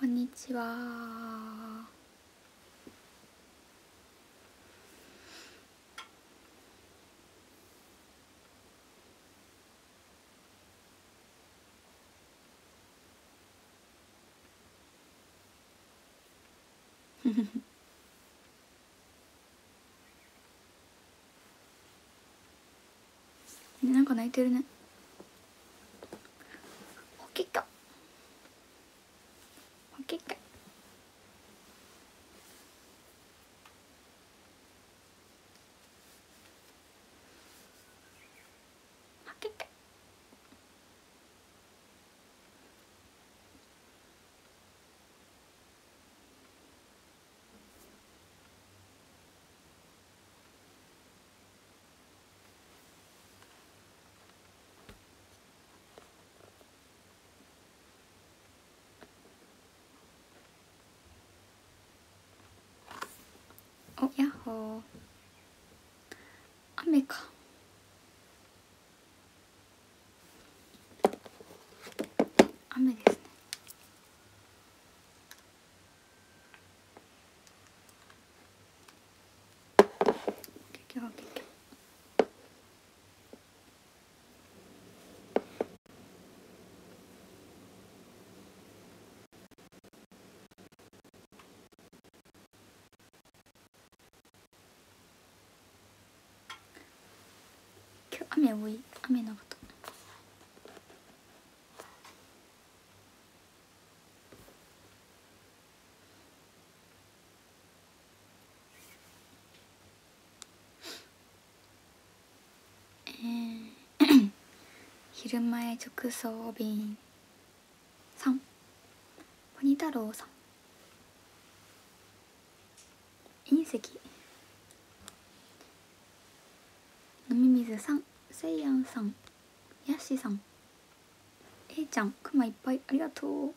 こんにちは。なんか泣いてるね。起きた。起きた。起きた。お、やっほー。雨か。雨ですね。結局今日雨多い。雨のこと。昼前直送便さん、ポニ太郎さん、隕石、飲み水さん、せいやんさん、やっしさん、えいちゃん、くまいっぱいありがとう。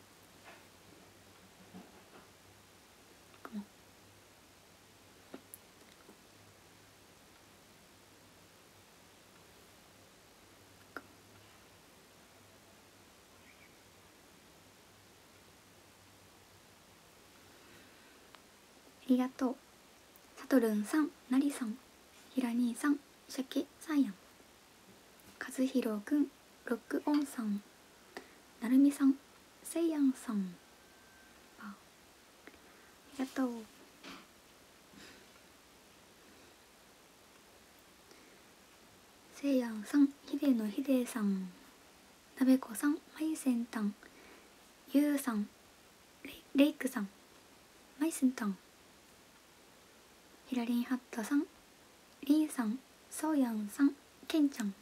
ありがとう。さとるんさん、なりさん、ひらにーさん、しゃけさんやん、かずひろくん、ロックオンさん、なるみさん、せいやんさん、ありがとう。せいやんさん、ひでのひでさん、なべこさん、まゆせんたん、ゆうさん、れいくさん、まいすんたん、ひらりんはったさん、りんさん、そうやんさん、けんちゃん、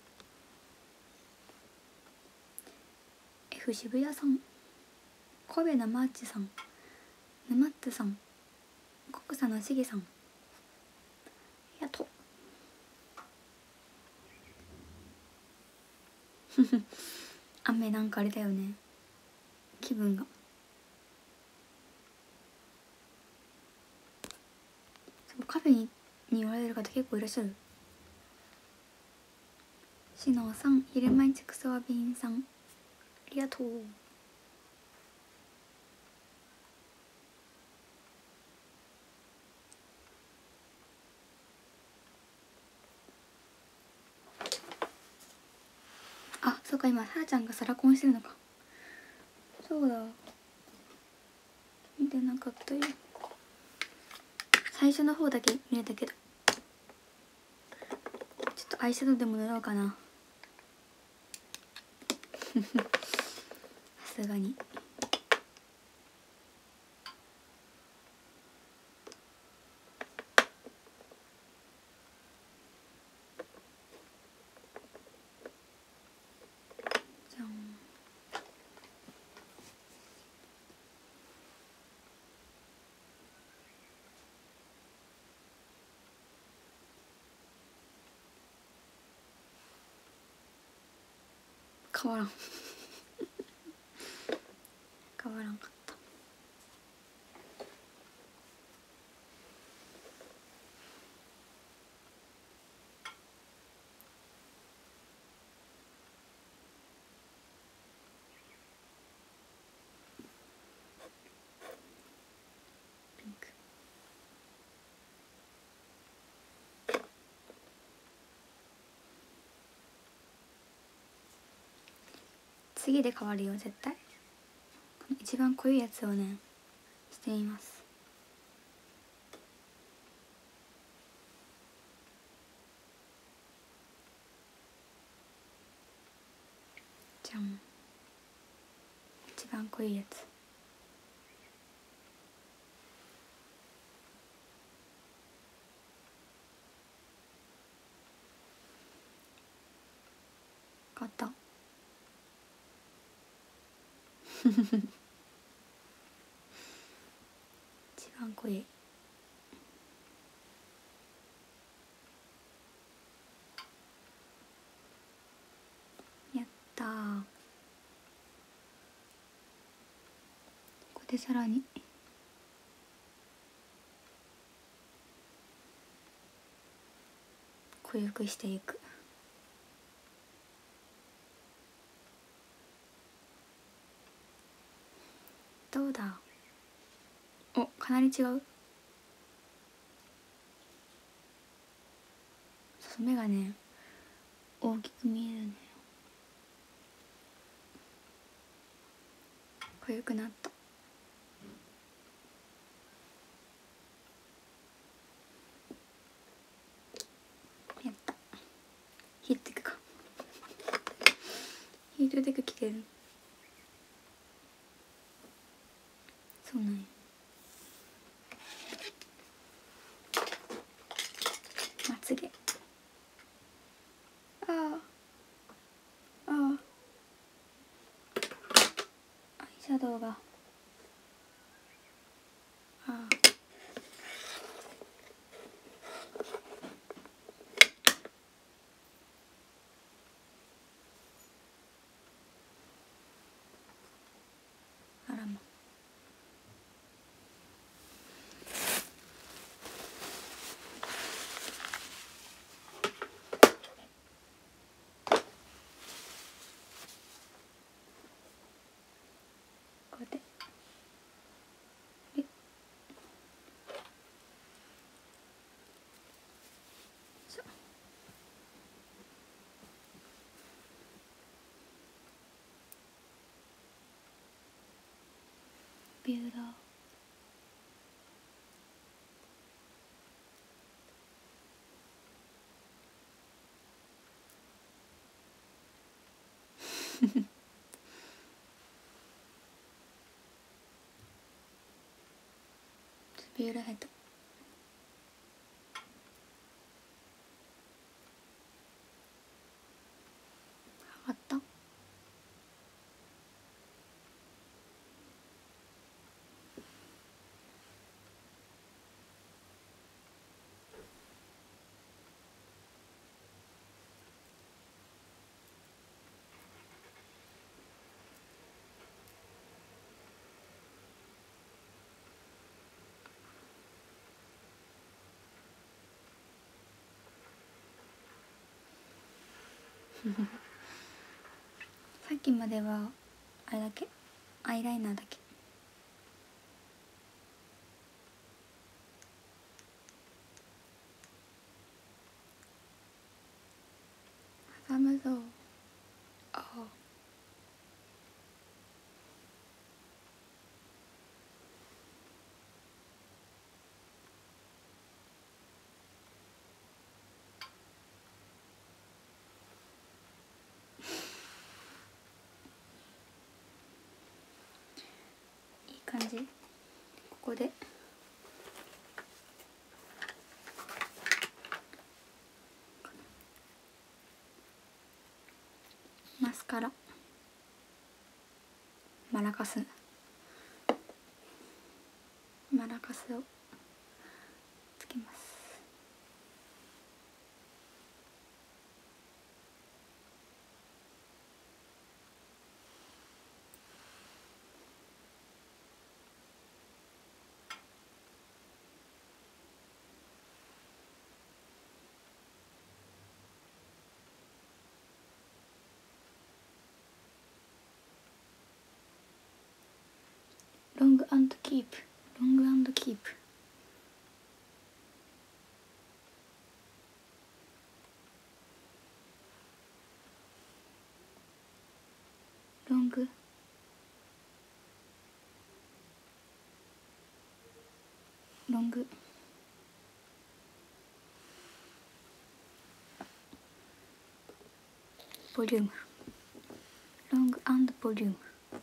F 渋谷さん、神戸のマーチさん、ぬまっつさん、国佐のしげさん、ありがとう。雨なんかあれだよね、気分が。カフェにおられる方結構いらっしゃる。しのさん、昼前ちくそわびんさん、ありがとう。あ、そうか、今さらちゃんがサラコンしてるのか。そうだ、見てなかったよ。最初の方だけ見れたけど、ちょっとアイシャドウでも塗ろうかな。さすがに。じゃん。変わらん変わらんかった。 次で変わるよ絶対。一番濃いやつをねしてみます。じゃん、一番濃いやつ。買った一番濃い。やったー。ここでさらに濃ゆくしていく。どうだ。お、かなり違う。目がね大きく見えるね。濃ゆくなった。やった。ヒートテックか。ヒートテック着てる。そうなんや。まつげ。ああアイシャドウがあらま。こうやってビューラー。ビューラーヘッド。上がった。さっきまではあれだけアイライナーだけ。挟むぞ。ああ。いい感じ。ここでマスカラマラカスをつけます。ロング&キープ。 グロングボリュームロング&ボリューム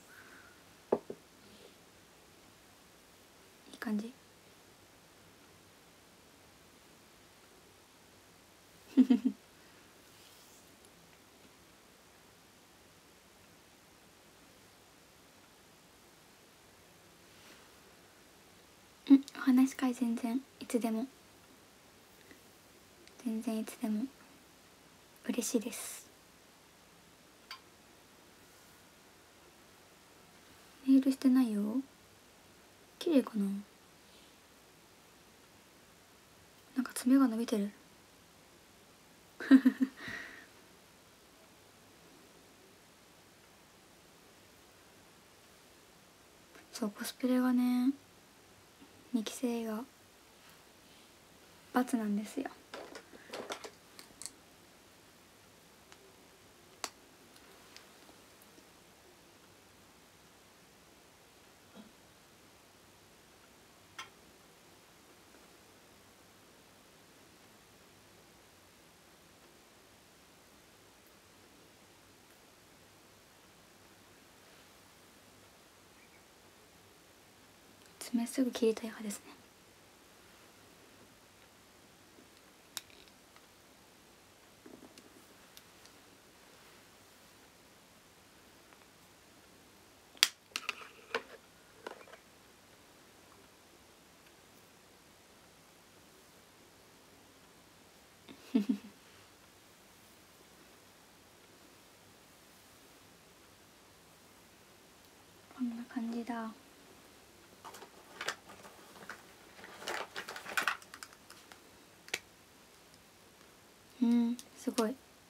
いい感じお話し会全然いつでも全然いつでも嬉しいです。ネイルしてないよ。綺麗かな。なんか爪が伸びてるそうコスプレがね2期生が×なんですよ。爪すぐ切りたい派ですね。こんな感じだ。すごい。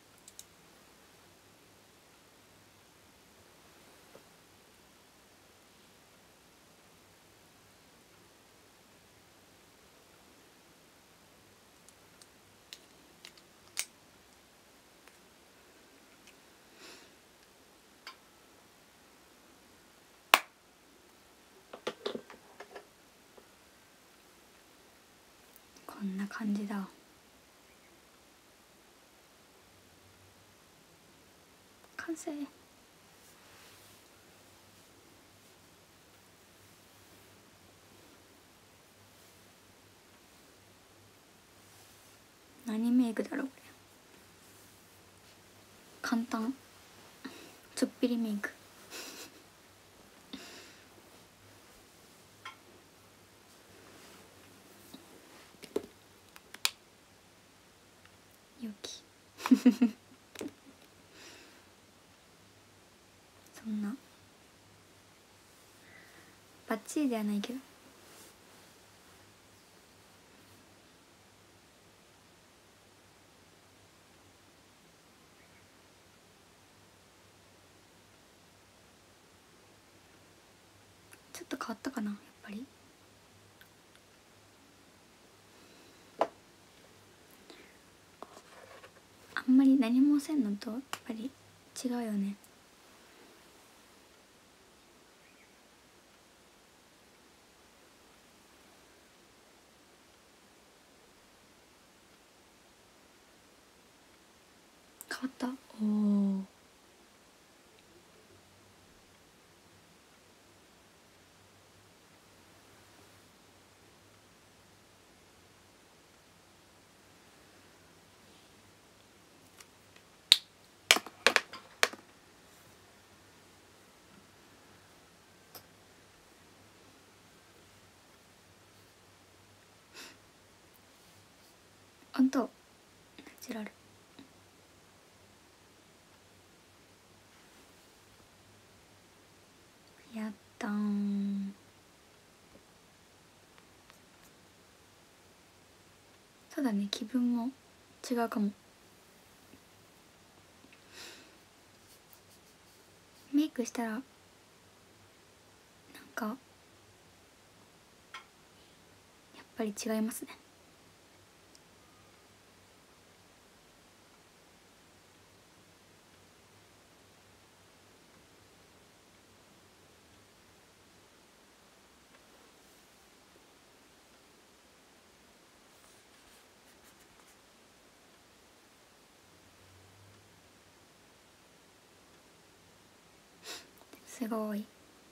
こんな感じだ。完成。何メイクだろうこれ。簡単ちょっぴりメイクよきそんなバッチリではないけどちょっと変わったかなやっぱり。あんまり何もせんのとやっぱり違うよね。変わった。おお。ほんとナチュラル。やったん。そうだね気分も違うかも。メイクしたらなんかやっぱり違いますね。 すごい。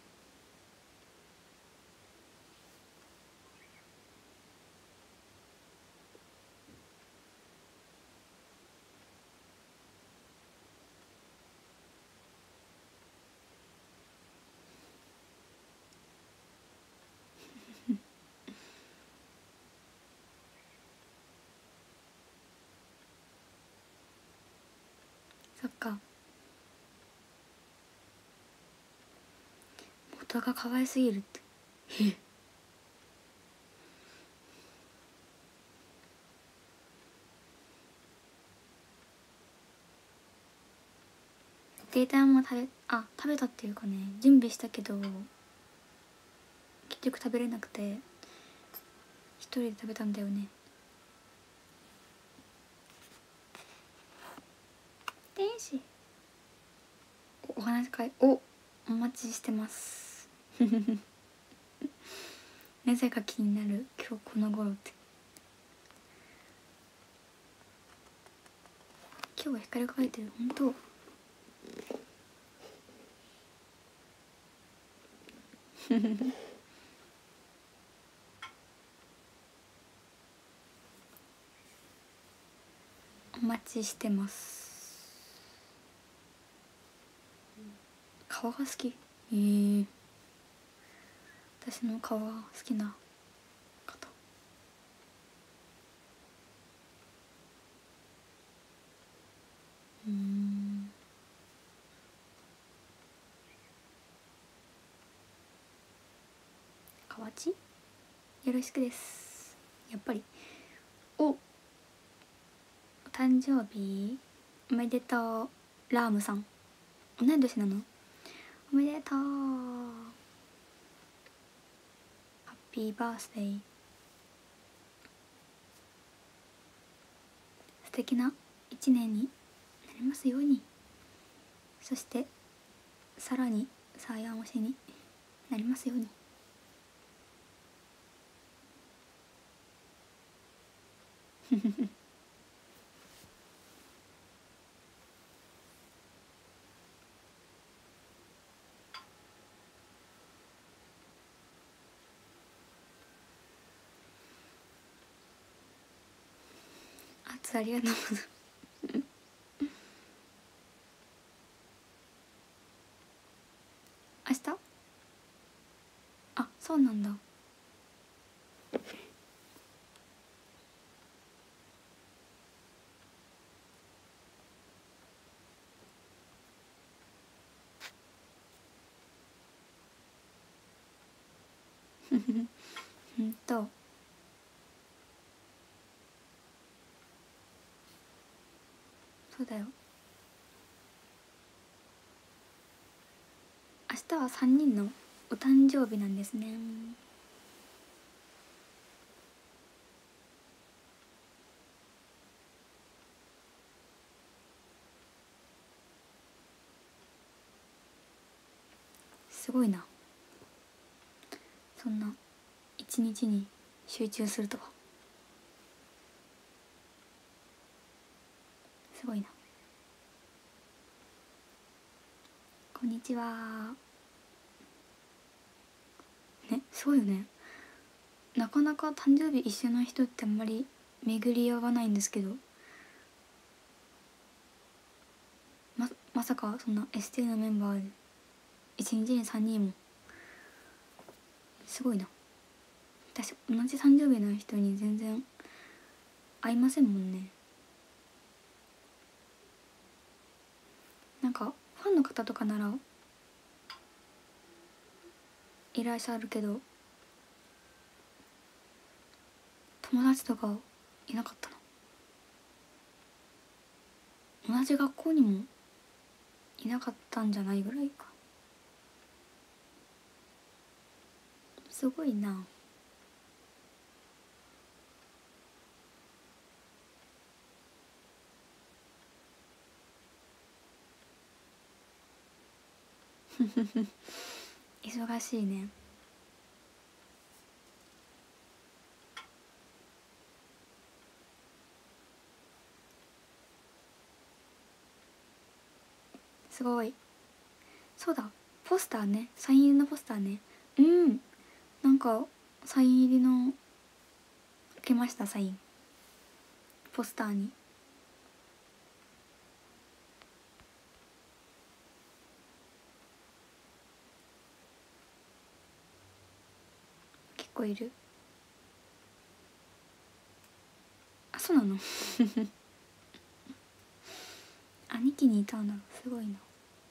そっか、元が可愛すぎるって。データも食べたっていうかね、準備したけど結局食べれなくて一人で食べたんだよね。天使、お話し会お待ちしてます。なぜか気になる今日この頃って。今日は光り輝いてる、本当。お待ちしてます。顔が好き。私の顔が好きな方。河内よろしくです。やっぱりお誕生日おめでとう。ラームさん同い年なの。おめでとう。ハッピーバースデー。素敵な一年になりますように。そしてさらにサーヤン推しになりますように。ありがとうございます。明日、あ、そうなんだ。そうだよ。明日は3人のお誕生日なんですね。すごいな、そんな一日に集中するとは。すごいな。こんにちは。ね、すごいよね。なかなか誕生日一緒の人ってあんまり巡り合わないんですけど、まさかそんな ST のメンバーで一日に3人も。すごいな。私同じ誕生日の人に全然会いませんもんね。なんかファンの方とかならいらっしゃるけど、友達とかいなかったな。同じ学校にもいなかったんじゃないぐらいか。すごいな。忙しいね。すごい。そうだ、 ポスターね、サイン入りのポスターね。うん、なんかサイン入りの受けました。サインポスターに。結構いる。あ、そうなの兄貴にいたんだ、すごいな。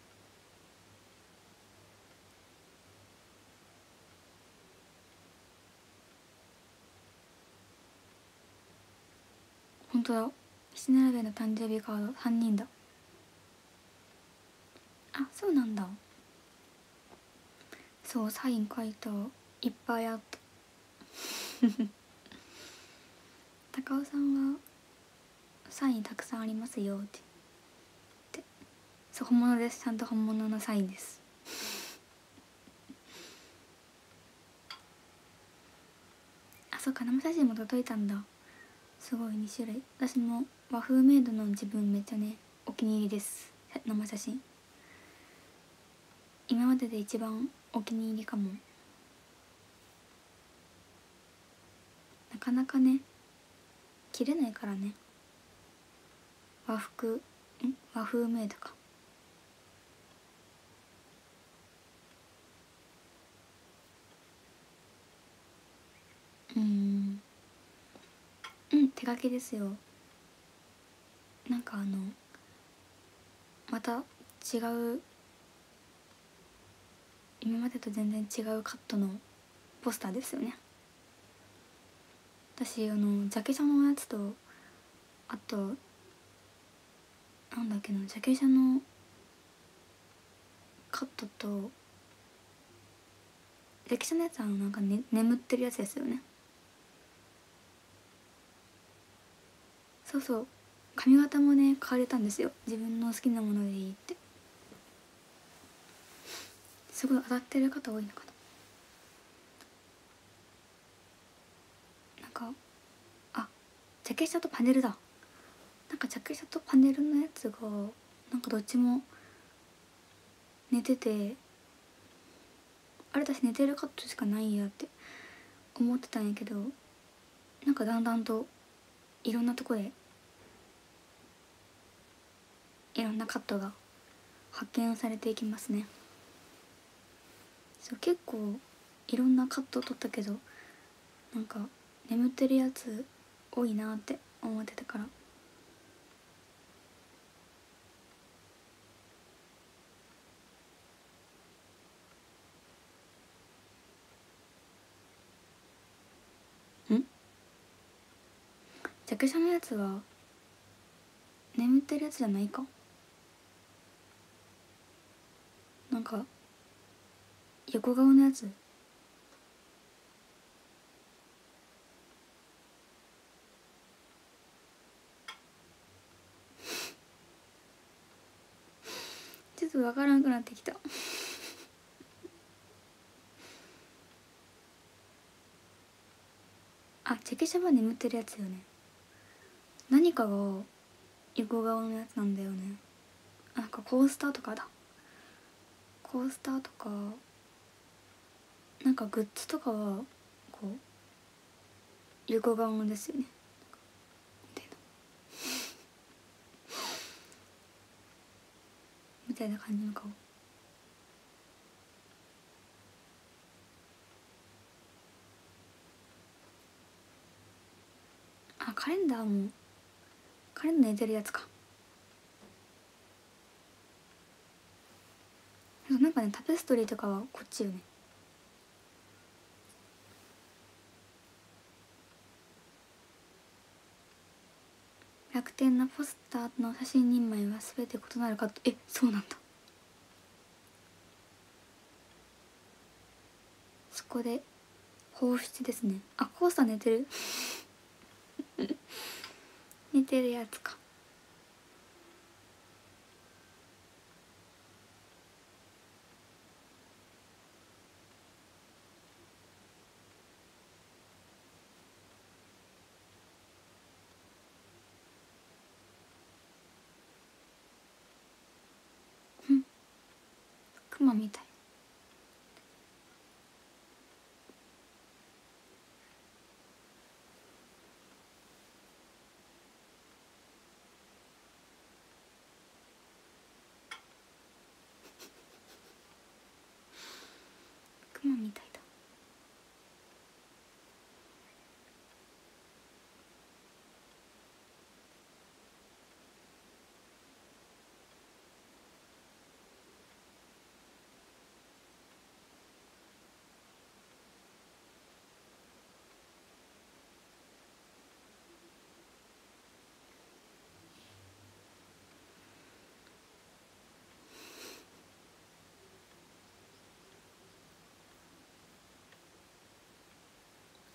ほんとだ、七並べの誕生日カード3人だ。あ、そうなんだ。そう、サイン書いた、いっぱいあった高尾さんはサインたくさんありますよって言って。そう、本物です、ちゃんと本物のサインです。あ、そっか、生写真も届いたんだ。すごい2種類。私も和風メイドの自分めっちゃね、お気に入りです。生写真今までで一番お気に入りかも。なかなかね着れないからね、和風メイドか。うんうん、手書きですよ。なんかまた違う、今までと全然違うカットのポスターですよね。私ジャケ写のやつと、あとなんだっけな、ジャケ写のカットと、ジャケ写のやつはなんか、ね、眠ってるやつですよね。そうそう、髪型もね変われたんですよ。自分の好きなものでいいって。すごい当たってる方多いのかな。なんか、あ、ジャケ写とパネルだ。なんかジャケ写とパネルのやつがなんかどっちも寝てて、あれ私寝てるカットしかないやって思ってたんやけど、なんかだんだんといろんなとこでいろんなカットが発見されていきますね。そう、結構いろんなカット撮ったけど、なんか眠ってるやつ多いなって思ってたから。ん、ジャケ写のやつは眠ってるやつじゃないか。なんか横顔のやつ。ちょっとわからんくなってきたあ、ジャケ写は眠ってるやつよね。何かが横顔のやつなんだよね。なんかコースターとかだ。コースターとか、なんかグッズとかはこう横顔のですよね。みたいなみたいな感じの顔。あ、カレンダーも、カレンダー寝てるやつか。なんかね、タペストリーとかはこっちよね。楽天のポスターの写真2枚は全て異なるカット。え、そうなんだ。そこで放出ですね。あ、コースター寝てる寝てるやつか。クマみたい。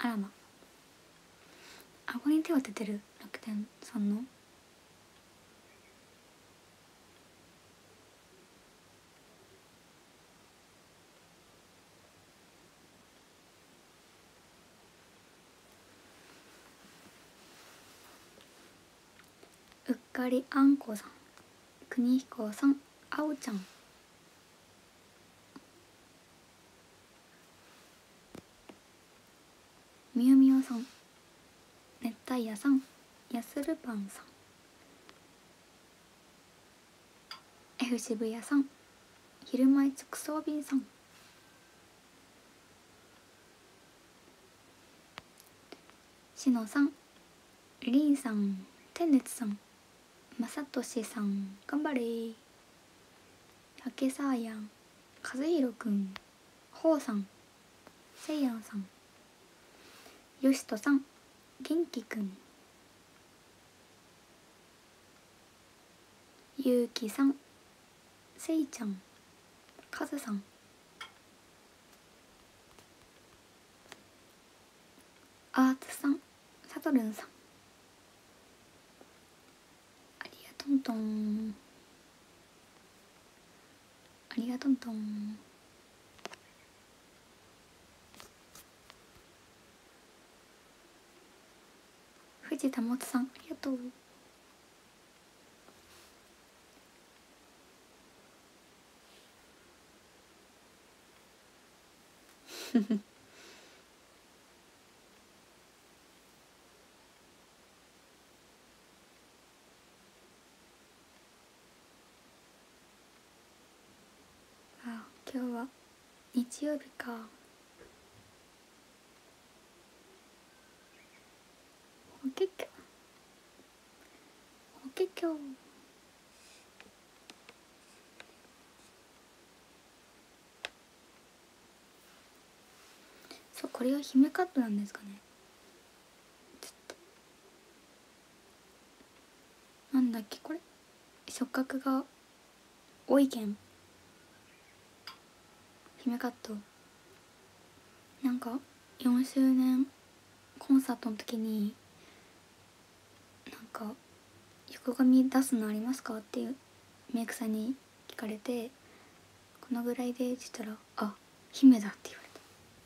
あらま、顎に手を当ててる楽天さんの。うっかりあんこさん、国彦さん、あおちゃん、みゆみゆさん、熱帯夜さん、やするパンさん、 F 渋谷さん、昼前直送便さん、しのさん、りんさん、てんねつさん、まさとしさん、頑張れ。たけさあやん、かずひろくん、ほうさん、せいやんさん、よしとさん、げんきくん、ゆうきさん、せいちゃん、かずさん、あーつさん、さとるんさん、ありがとんとん、ありがとんとん。藤田もつさん、ありがとう。あ、今日は日曜日か。おけきょおけきょ。そう、これが姫カットなんですかね。ちょっとなんだっけこれ、触覚が多いけん姫カット。なんか4周年コンサートの時に、なんか横髪出すのありますかっていうメイクさんに聞かれて、このぐらいでって言ったら、あ、姫だって言われた。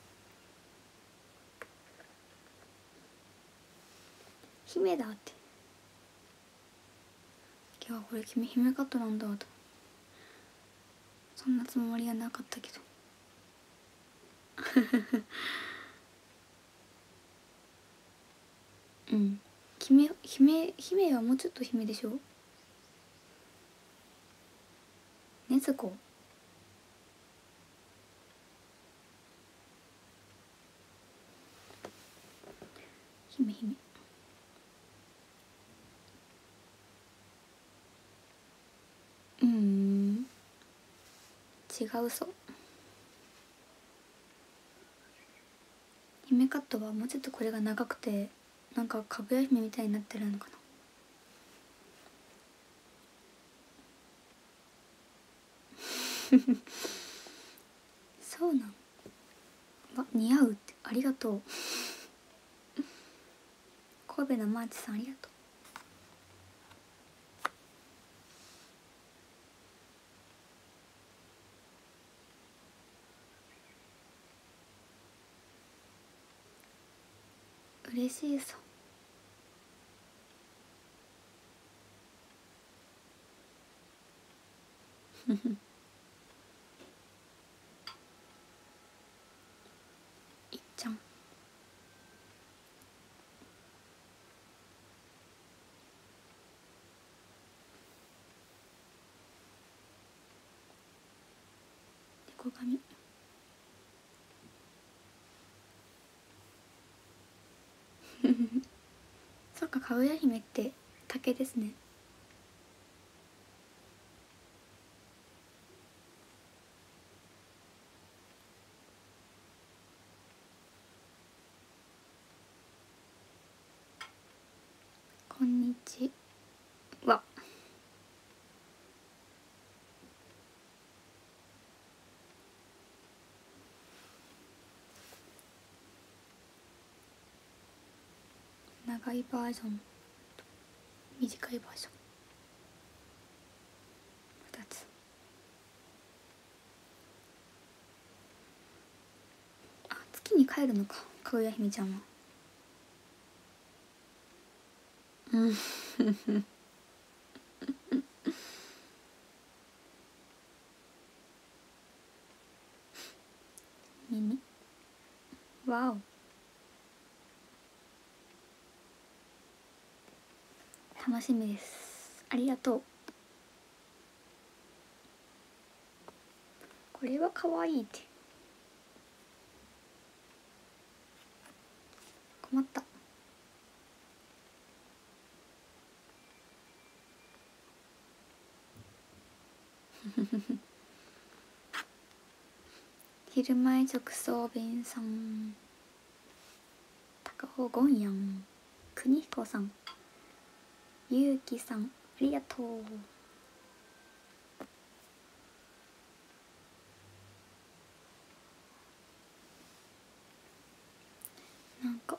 姫だって。今日はこれ君姫カットなんだと。そんなつもりはなかったけど。うん、姫はもうちょっと姫でしょ。ねずこ、姫。違うそう。姫カットはもうちょっとこれが長くて、なんかかぐや姫みたいになってるのかな。そうなん。わ、似合うって、ありがとう。神戸のマーチさん、ありがとう。嬉しいそう。いっちゃん、猫髪。そっか、かぐや姫って竹ですね。こんにちは。 長いバージョンと短いバージョン2つ。あ、月に帰るのか、かぐや姫ちゃんは。うん耳わお、楽しみです。ありがとう。これは可愛いって。困った昼前直送便さん、高尾ゴンヤン、国彦さん、ゆうきさん、ありがとう。なんか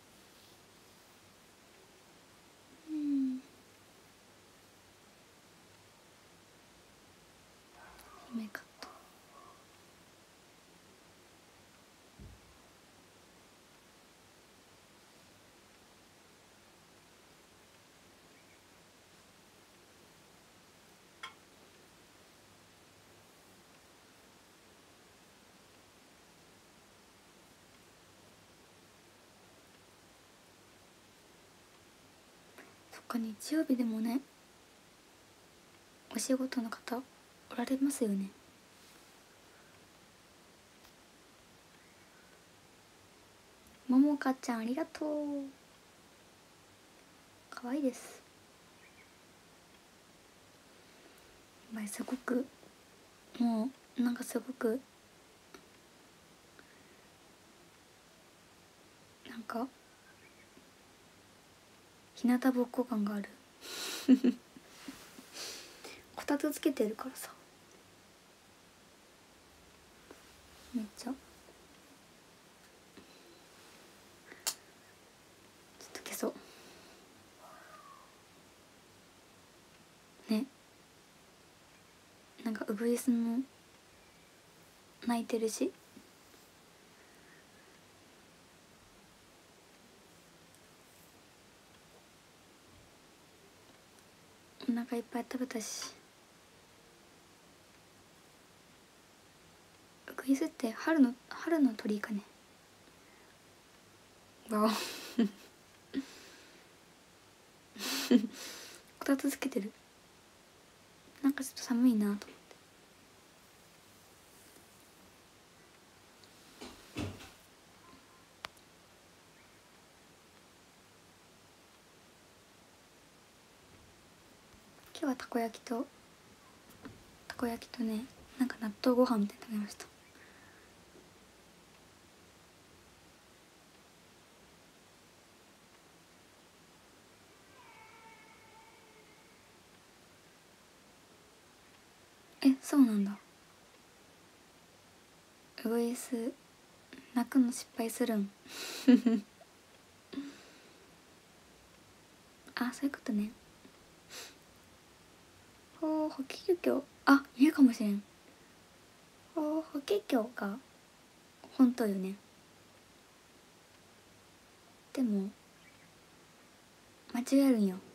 姫かった。そっか、日曜日でもね、お仕事の方おられますよね。ももかちゃんありがとう。可愛いです。やばい、すごくもうなんかすごくなんか日向ぼっこ感があるこたつつけてるからさ、めっちゃちょっと消そうね。なんかウグイスも鳴いてるし、お腹いっぱい食べたし。ウグイスって春の鳥かね。わおこたつつけてる。なんかちょっと寒いなと思って。今日はたこ焼きとね、なんか納豆ご飯みたいなの食べました。え、そうなんだ。ウグイス鳴くの失敗するんあ、そういうことね。ほう、法華経、あ、言うかもしれん。ほう、法華経が本当よね。でも間違えるんよ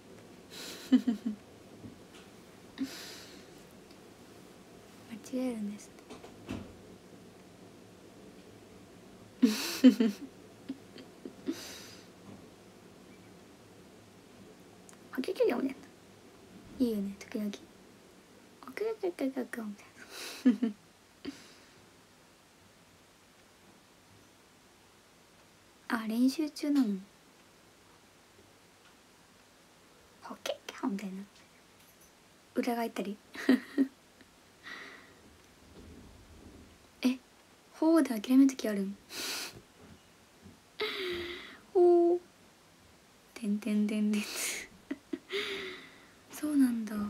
間違えるんです法華経読むね。いいよね、時々法華経みたいなあ、練習中なの。法華経みたいな裏返ったりえ、ほうで諦める時あるんほうてんてんてんてんそうなんだ。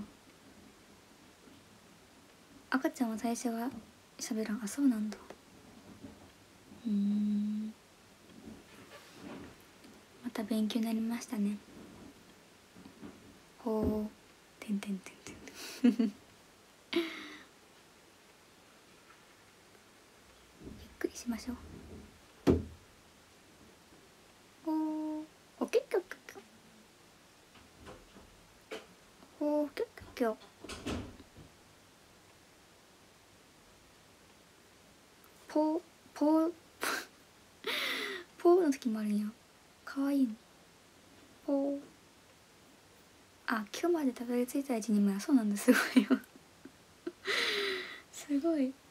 赤ちゃんは最初は喋らん。あ、そうなんだ。また勉強になりましたね。ほうてんてんてんてんゆっくりしましょう。おけっきょきょきょおきょきょきょポーポーポーの時もあるんや。かわいいの。ポーあ、今日までたどり着いた一人前。そうなんだ、すごいよすごい。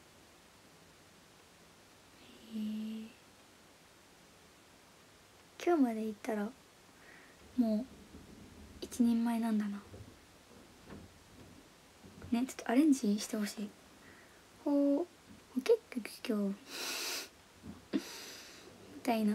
今日まで行ったらもう一人前なんだなね。ちょっとアレンジしてほしい。ほう結構今日みたいな。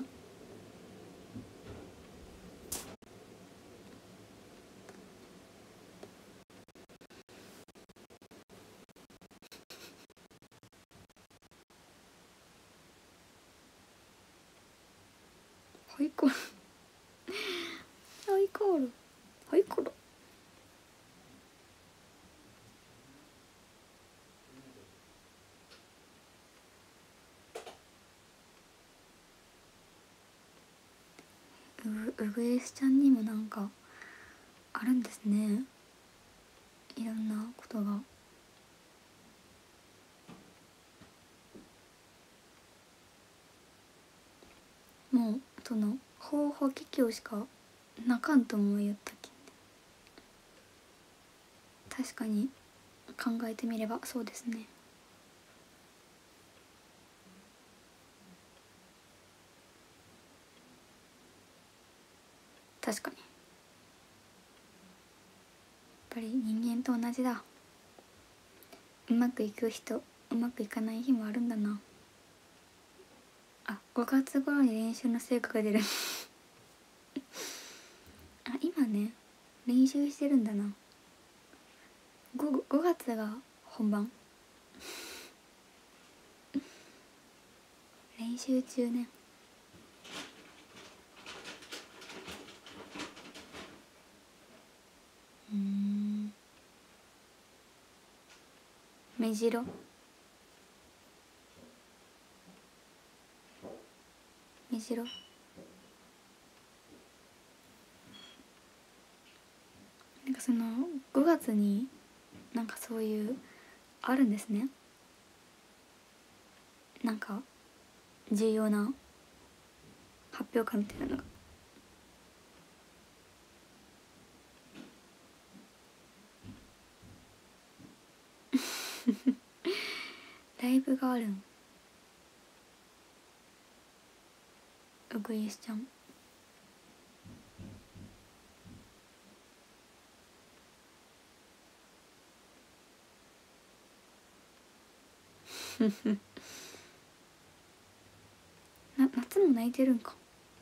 ホイコールホイコールホイコールうぐいすちゃんにもなんかあるんですね、いろんなことが。もうその方法結局しかなかんとも言ったき、確かに考えてみればそうですね。確かにやっぱり人間と同じだ。うまくいく人、うまくいかない日もあるんだな。あ、5月頃に練習の成果が出るあ、今ね練習してるんだな。5月が本番練習中ね。目白目白なんかその5月になんかそういうあるんですね。なんか重要な発表会みたいなのがライブがあるん。うぐいすちゃん夏も泣いてるんか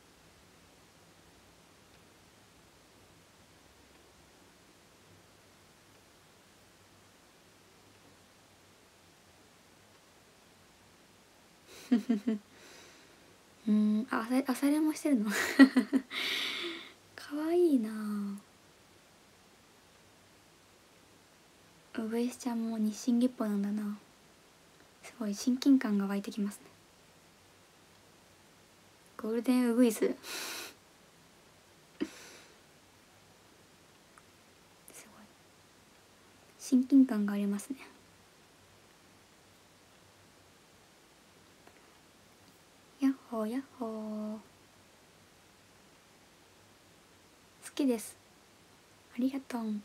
あ、朝練もしてるのかわいいな。うぐいすちゃんも日進月歩なんだな。すごい親近感が湧いてきますね。ゴールデンウグイスすごい親近感がありますね。やっほーやっほー。好きです。ありがとう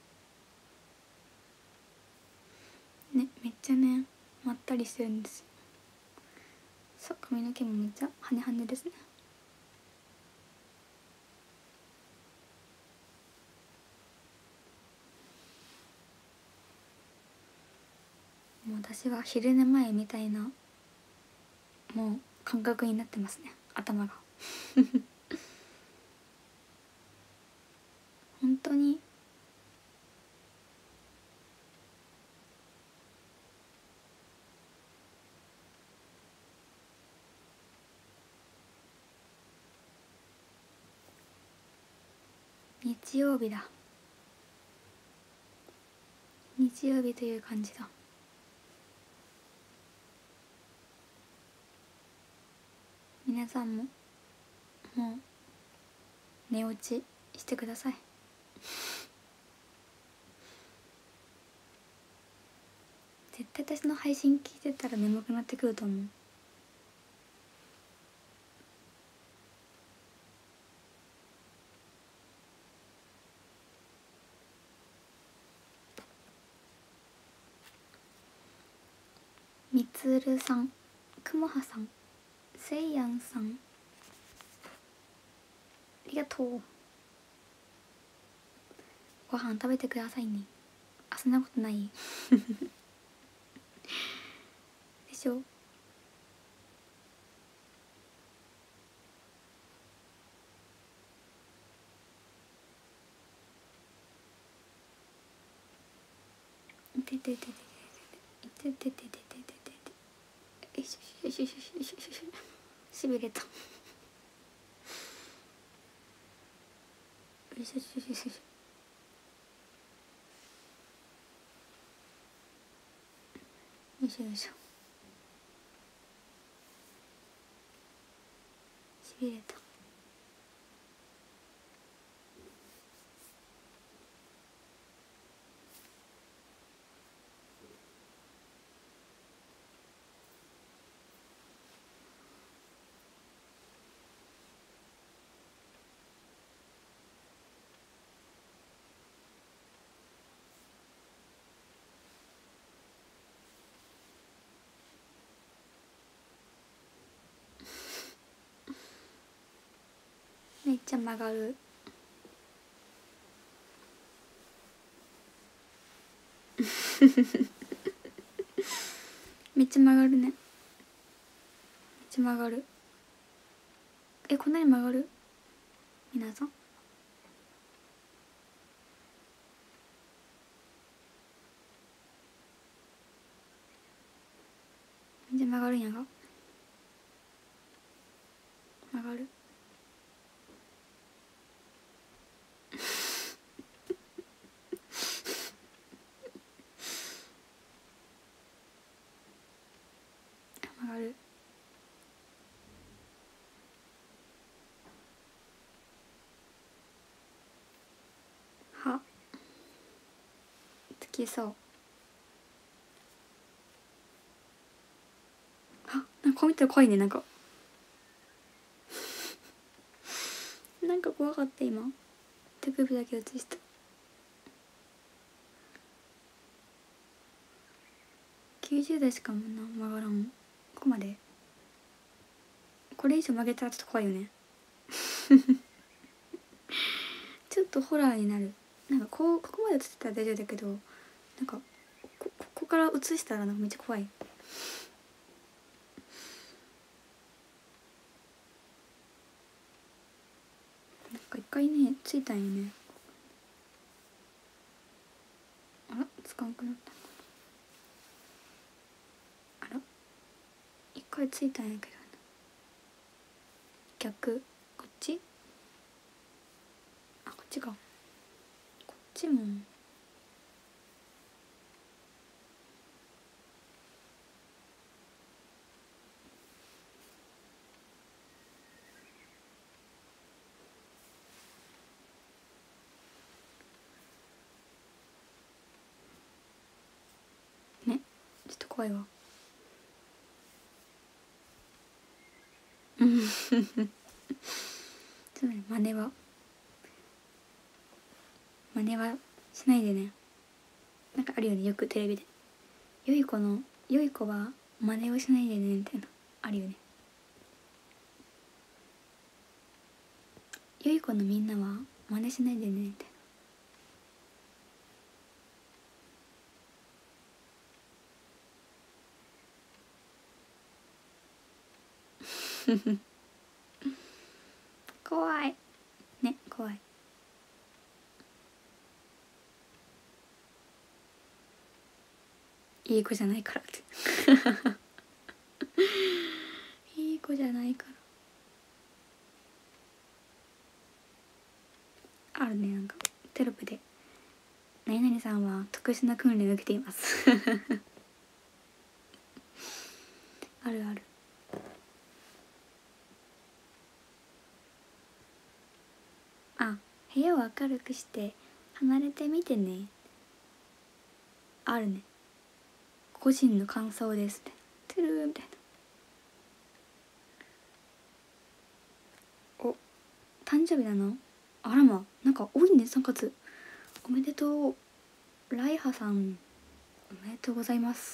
ね。めっちゃねまったりしてるんですよ。そう、髪の毛もめっちゃハネハネですね。もう私は昼寝前みたいなもう感覚になってますね、頭が本当に。 日曜日だ。日曜日という感じだ。皆さんももう寝落ちしてください。絶対私の配信聞いてたら眠くなってくると思う。みつるさん、くもはさん、せいやんさん、ありがとう。ご飯食べてくださいね。あ、そんなことないでしょ。てててててててててててて、よしよしよしよしよしよし、しびれた。よしよしよしよしよしよいしょよいしょ、しびれた。めっちゃ曲がる。めっちゃ曲がるね。めっちゃ曲がる。え、こんなに曲がる？皆さん。めっちゃ曲がるんやが。曲がる。曲がる。はつきそう。あ、なんかこう見たら怖いね。なんかなんか怖かった。今手首だけ映した。90代しかもな曲がらん。ここまで。これ以上曲げたらちょっと怖いよね。ちょっとホラーになる。なんかここまで映ってたら大丈夫だけど、なんかここから映したらなんかめっちゃ怖い。なんか一回ねついたんよね。あら、つかんくなった。あら、一回ついたんやけどな。逆、こっち、あ、こっちか。こっちもね、ちょっと怖いわ。うんそうね、真似はしないでね。なんかあるよね、よくテレビで良い子は真似をしないでねみたいなあるよね。良い子のみんなは真似しないでねみたいな怖いね、怖い。いい子じゃないからっていい子じゃないかあるね、なんかテロップで何々さんは特殊な訓練を受けていますあるある。あ、部屋を明るくして離れてみてね、あるね。個人の感想ですってトゥルーみたいな。お、誕生日なの？あらま、なんか多いね、3月。おめでとう。ライハさん、おめでとうございます。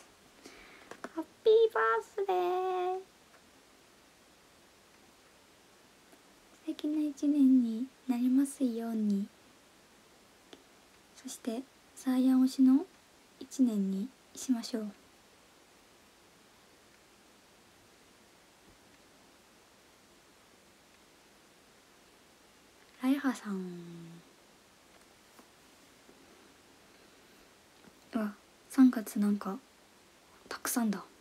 ハッピーバースデー。素敵な一年になりますように。そしてサーヤン推しの一年にしましょう。ライハさん、うわ、3月なんかたくさんだ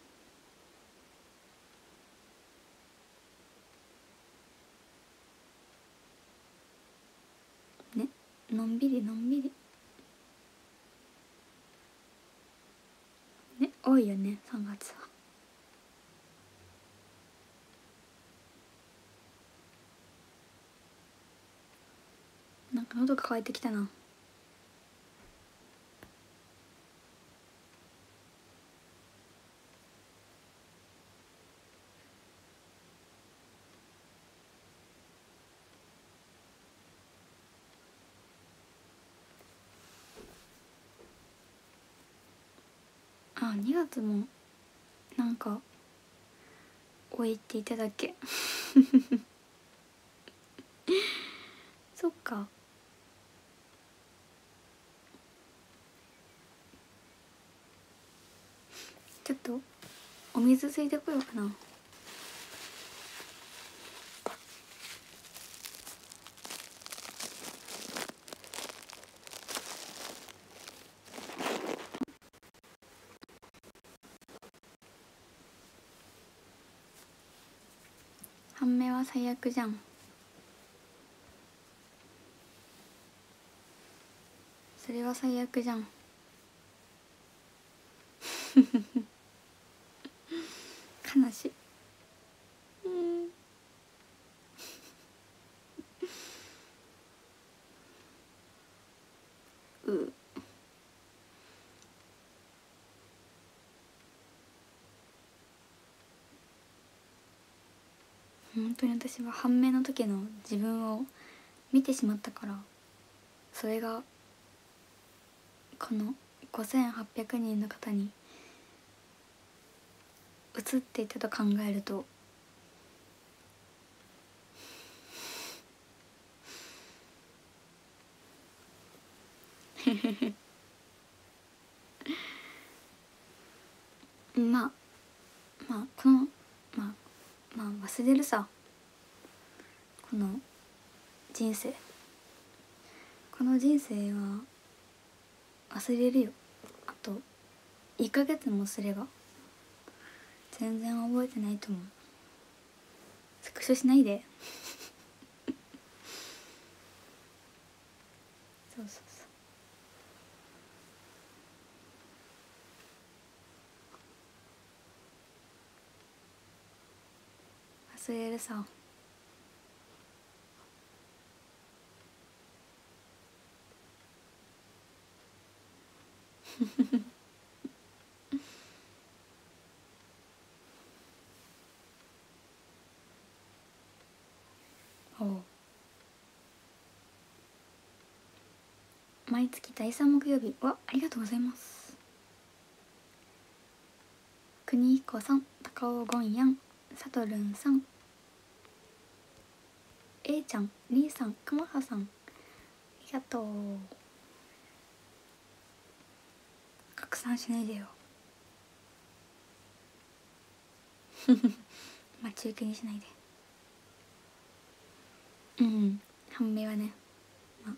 ね。のんびりのんびりね、多いよね3月は。なんか喉が渇いてきたな。あ、2月もなんか多いって言ってたっけそっか。ちょっとお水ついてこようかな。半目は最悪じゃん。それは最悪じゃん悲しい。う本当に私は半目の時の自分を見てしまったから、それがこの5800人の方に映っていたと考えるとまあまあこのまあまあ忘れるさ。この人生この人生は忘れるよ。あと1ヶ月もすれば全然覚えてないと思う。スクショしないでそうそうそう、忘れるさ。おう、毎月第3木曜日はありがとうございます。国彦さん、高尾ゴンヤン、サトルンさん、A ちゃん、リーさん、かまはさん、ありがとう。拡散しないでよ待ち受けにしないで。うん、判明はね、まあ、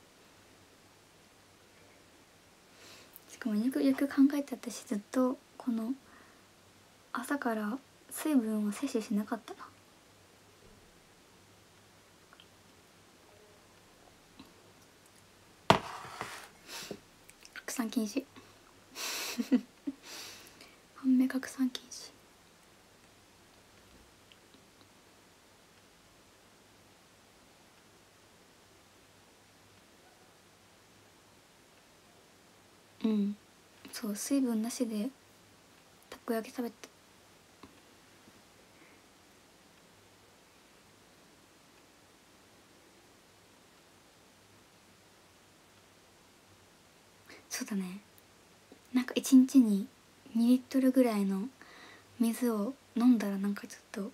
しかもよくよく考えて、私ずっとこの朝から水分を摂取しなかったな。 散禁止半目拡散禁止。うん、そう、水分なしでたこ焼き食べた。そうだね、なんか1日に2リットルぐらいの水を飲んだらなんかちょっと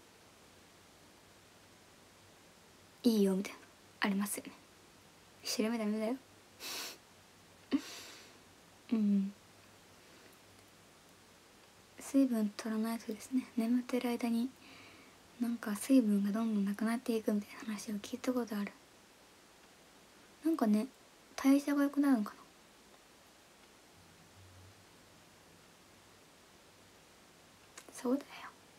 いいよみたいなありますよね。調べダメだようん、水分取らないとですね、眠ってる間になんか水分がどんどんなくなっていくみたいな話を聞いたことある。なんかね、代謝が良くなるのかな。そうだよ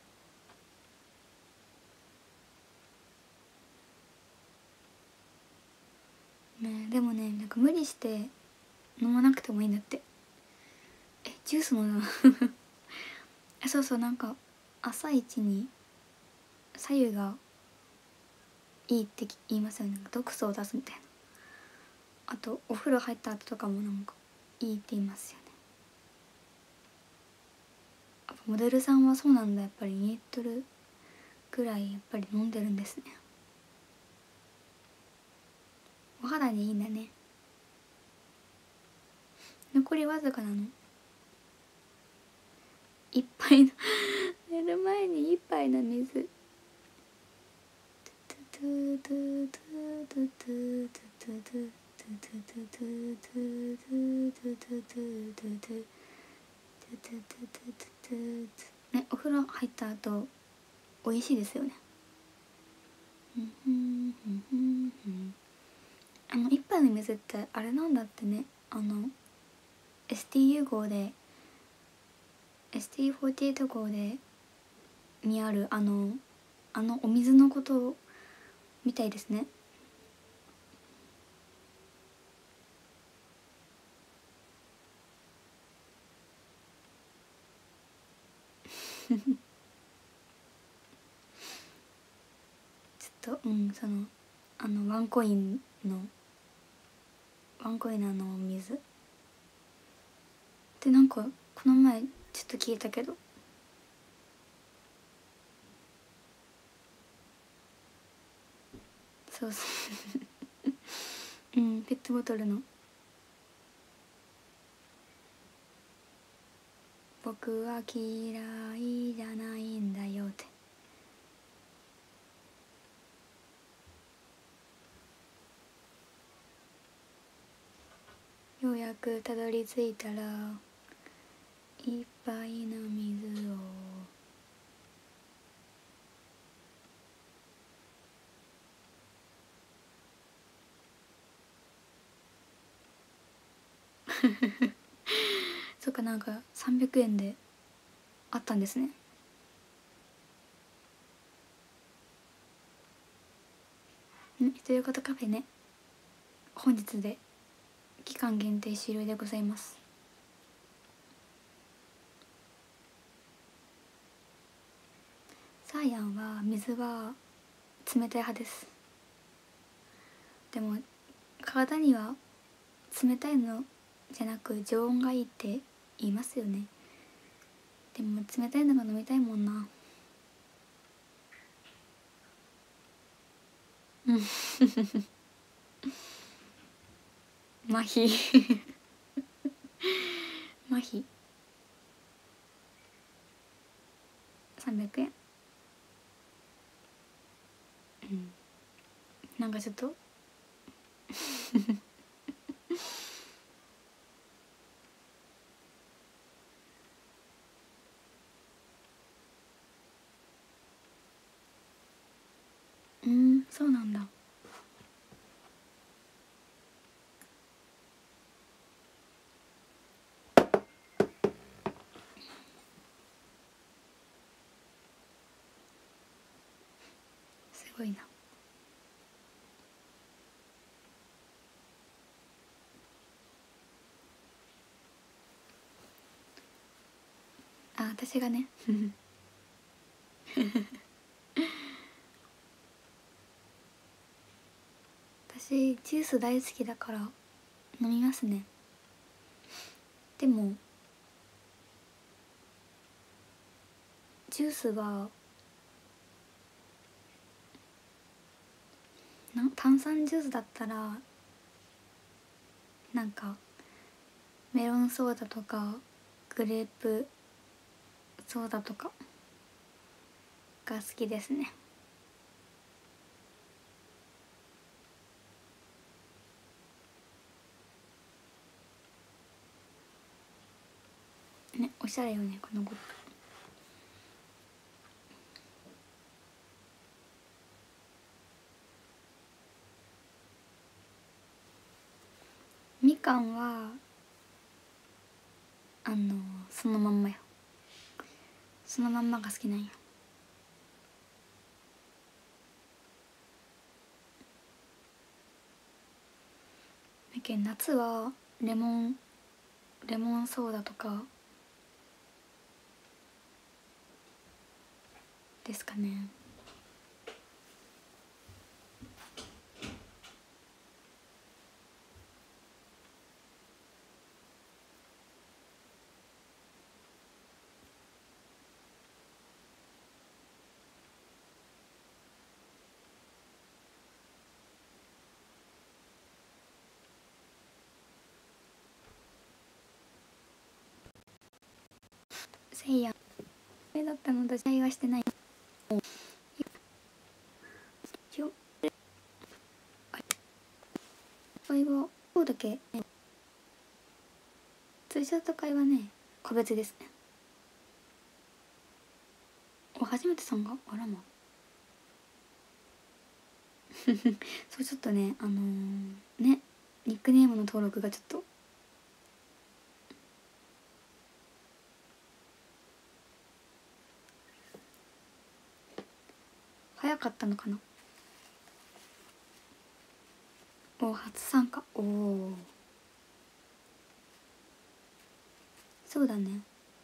ね。でもね、なんか無理して飲まなくてもいいんだって。ジュース飲むそうそう、なんか朝一に白湯がいいって言いますよね。なんか毒素を出すみたいな。あとお風呂入った後とかもなんかいいって言いますよね。やっぱモデルさんはそうなんだ。やっぱり2リットルぐらいやっぱり飲んでるんですね。お肌にいいんだね。残りわずかなの。一杯の寝る前に一杯の水。ね、お風呂入った後美味しいですよね。一杯の水ってあれなんだってね。STU 号で ST48 号でにあるお水のことみたいですね。ちょっとワンコインのお水ってなんかこの前ちょっと聞いたけど、そうそううんペットボトルの僕は嫌いじゃないんだよって。ようやくたどり着いたらいっぱいの水をそっか、なんか300円であったんですね。ということカフェね、本日で期間限定終了でございます。サーヤンは水は冷たい派です。でも体には冷たいのじゃなく常温がいいって言いますよね。でも冷たいのが飲みたいもんな。うん麻痺麻痺300円。うんなんかちょっとそうなんだ。すごいな。 あ、私がね私ジュース大好きだから飲みますね。でもジュースは炭酸ジュースだったらなんかメロンソーダとかグレープソーダとかが好きですね。ね、おしゃれよねこの子。みかんはそのまんまよ。そのまんまが好きなんよ。だけど夏はレモンソーダとかですかね。せいやこれだったの私会話してないよ。会話そうだけツーショット会はね個別ですね。初めてさんがあらまそうちょっとねねニックネームの登録がちょっと早かったのかな。初参加。そうだね。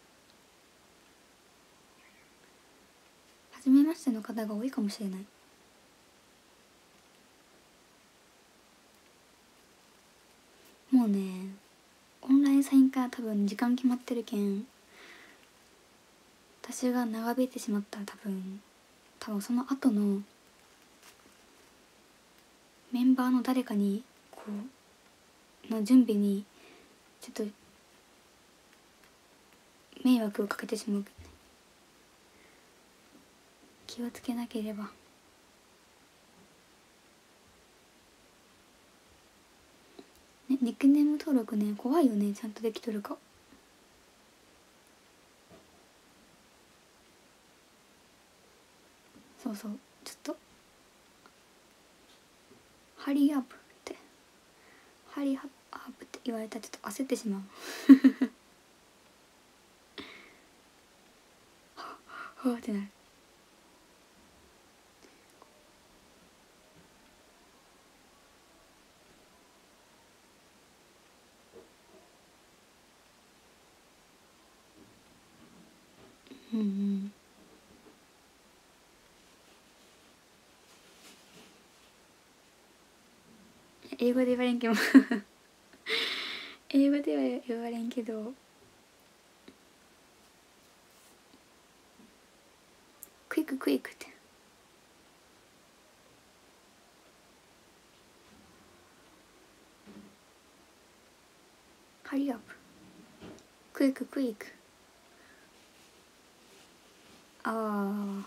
初めましての方が多いかもしれない。もうねオンラインサイン会は多分時間決まってるけん、私が長引いてしまったら多分その後のメンバーの誰かにこうの準備にちょっと迷惑をかけてしまうけどね、気をつけなければ。ね、ニックネーム登録ね怖いよね、ちゃんとできとるか。そうそう、ちょっとハリーアップってハリーアップって言われたらちょっと焦ってしまうはぁってなる。うんうん。英語で言われんけど英語では言われんけどクイッククイックってハリーアップクイッククイック。あ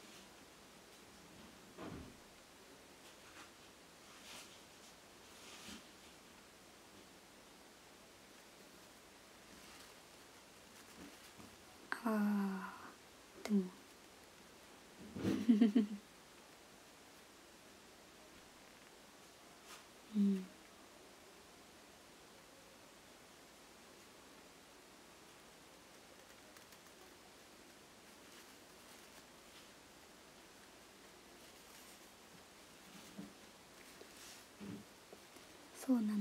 でもうんそうなのよ。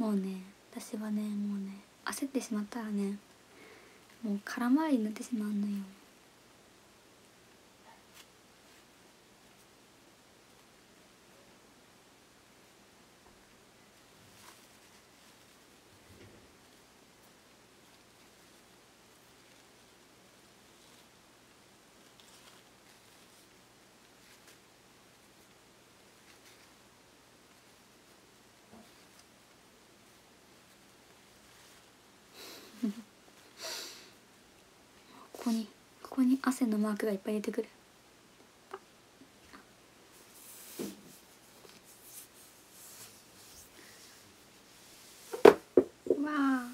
もうね私はねもうね焦ってしまったらねもう空回りになってしまうのよ。ここに汗のマークがいっぱい出てくる。わあ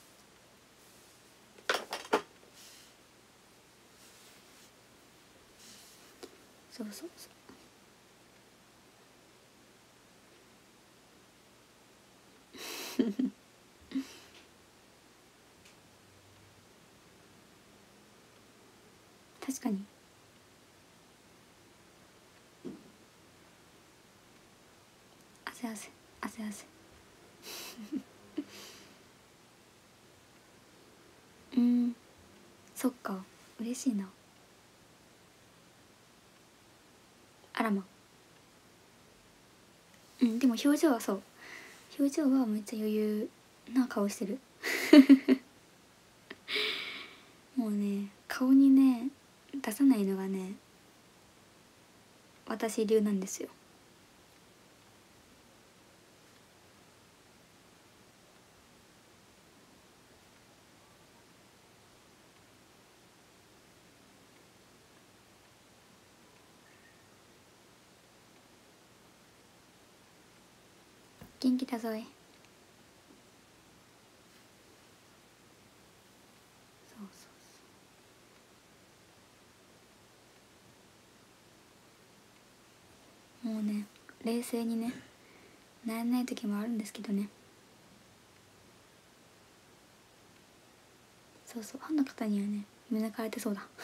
そうそうそう確かに汗汗汗汗そっか嬉しいな。あらまでも表情はそう表情はめっちゃ余裕な顔してるもうね顔にね出さないのがね私流なんですよ。元気だぞい。そうそうもうね冷静にねなれない時もあるんですけどね。そうそうファンの方にはね見抜かれてそうだ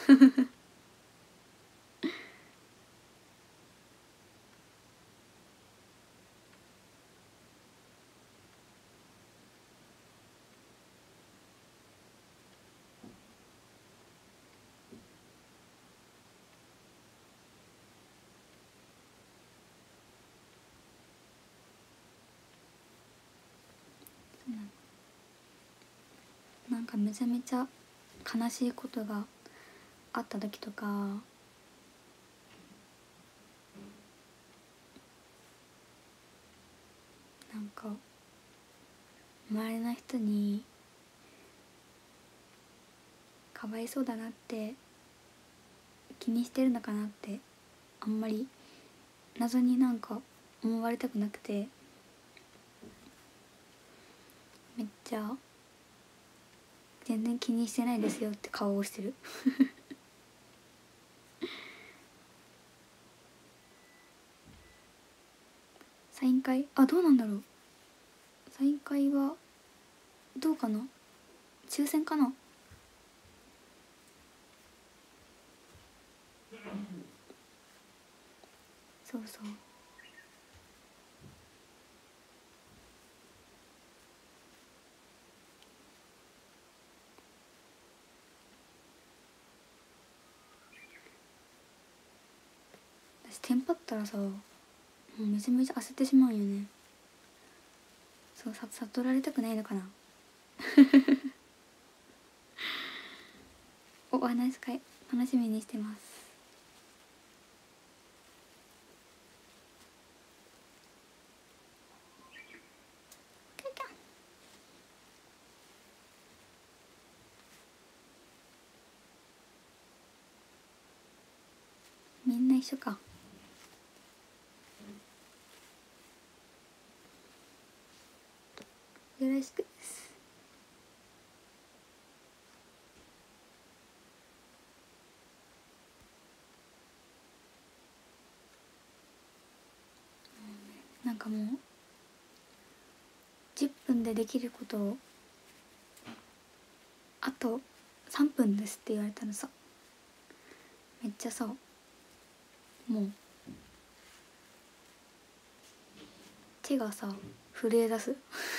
なんかめちゃめちゃ悲しいことがあった時とかなんか周りの人にかわいそうだなって気にしてるのかなってあんまり謎になんか思われたくなくてめっちゃ全然気にしてないですよって顔をしてるサイン会どうなんだろう。サイン会はどうかな抽選かな。そうそう私テンパったらさもうめちゃめちゃ焦ってしまうんよね。そう悟られたくないのかなお話し会楽しみにしてます。みんな一緒か。よろしくです。なんかもう10分でできることをあと3分ですって言われたらさめっちゃさもう手がさ震え出す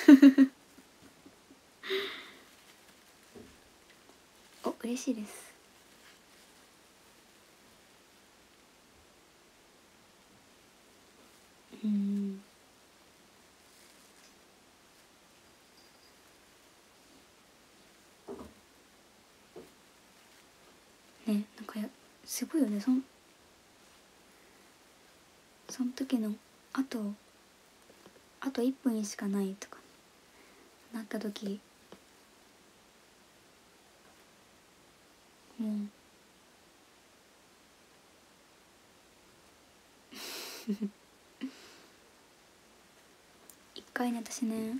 お、嬉しいです。ね、なんかすごいよね。その時のあと1分しかないとかなった時、もう一回ね、私ね、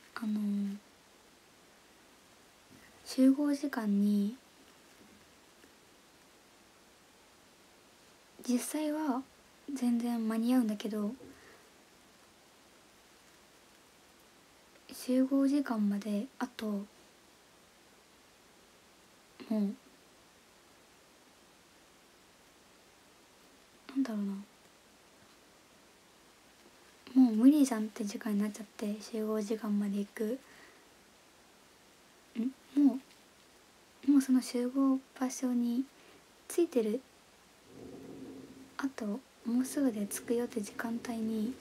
集合時間に実際は全然間に合うんだけど、集合時間まであともうなんだろうな、もう無理じゃんって時間になっちゃって、集合時間まで行くもうその集合場所に着いてる、あともうすぐで着くよって時間帯に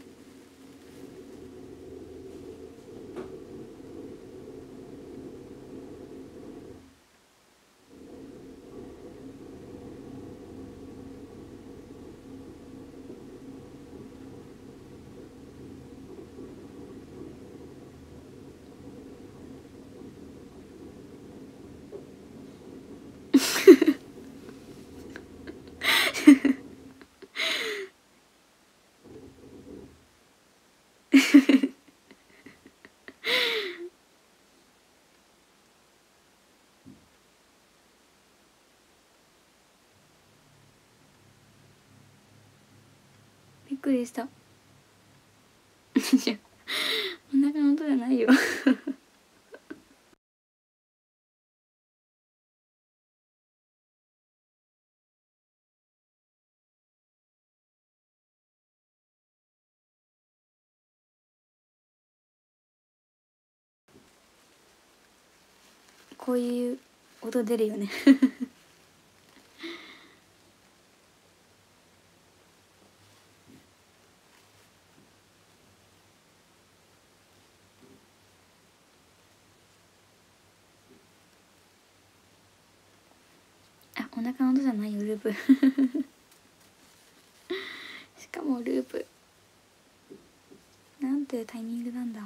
びっくりした。お腹の音じゃないよこういう音出るよねあ、お腹の音じゃないよ、ループしかもループ、なんていうタイミングなんだ。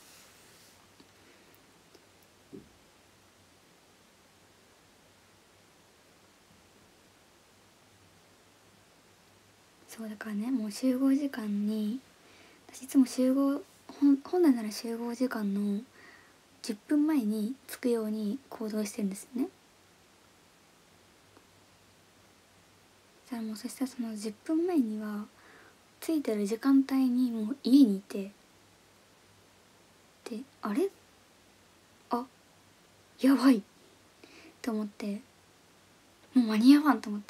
そうだからね、もう集合時間に、私いつも本来なら集合時間の10分前に着くように行動してるんですよね。じゃあもうそしたらその10分前には着いてる時間帯にもう家にいて、で、あ、やばいと思って、もう間に合わんと思って、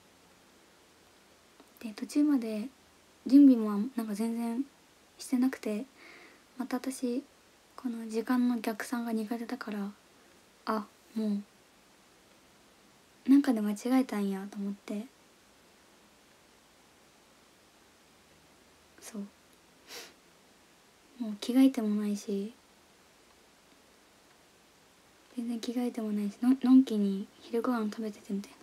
で途中まで準備もなんか全然してなくて、また私この時間の逆算が苦手だから、あ、もうなんかで間違えたんやと思って、そう、もう着替えてもないし、全然着替えてもないし、のんきに昼ご飯食べててみたいな。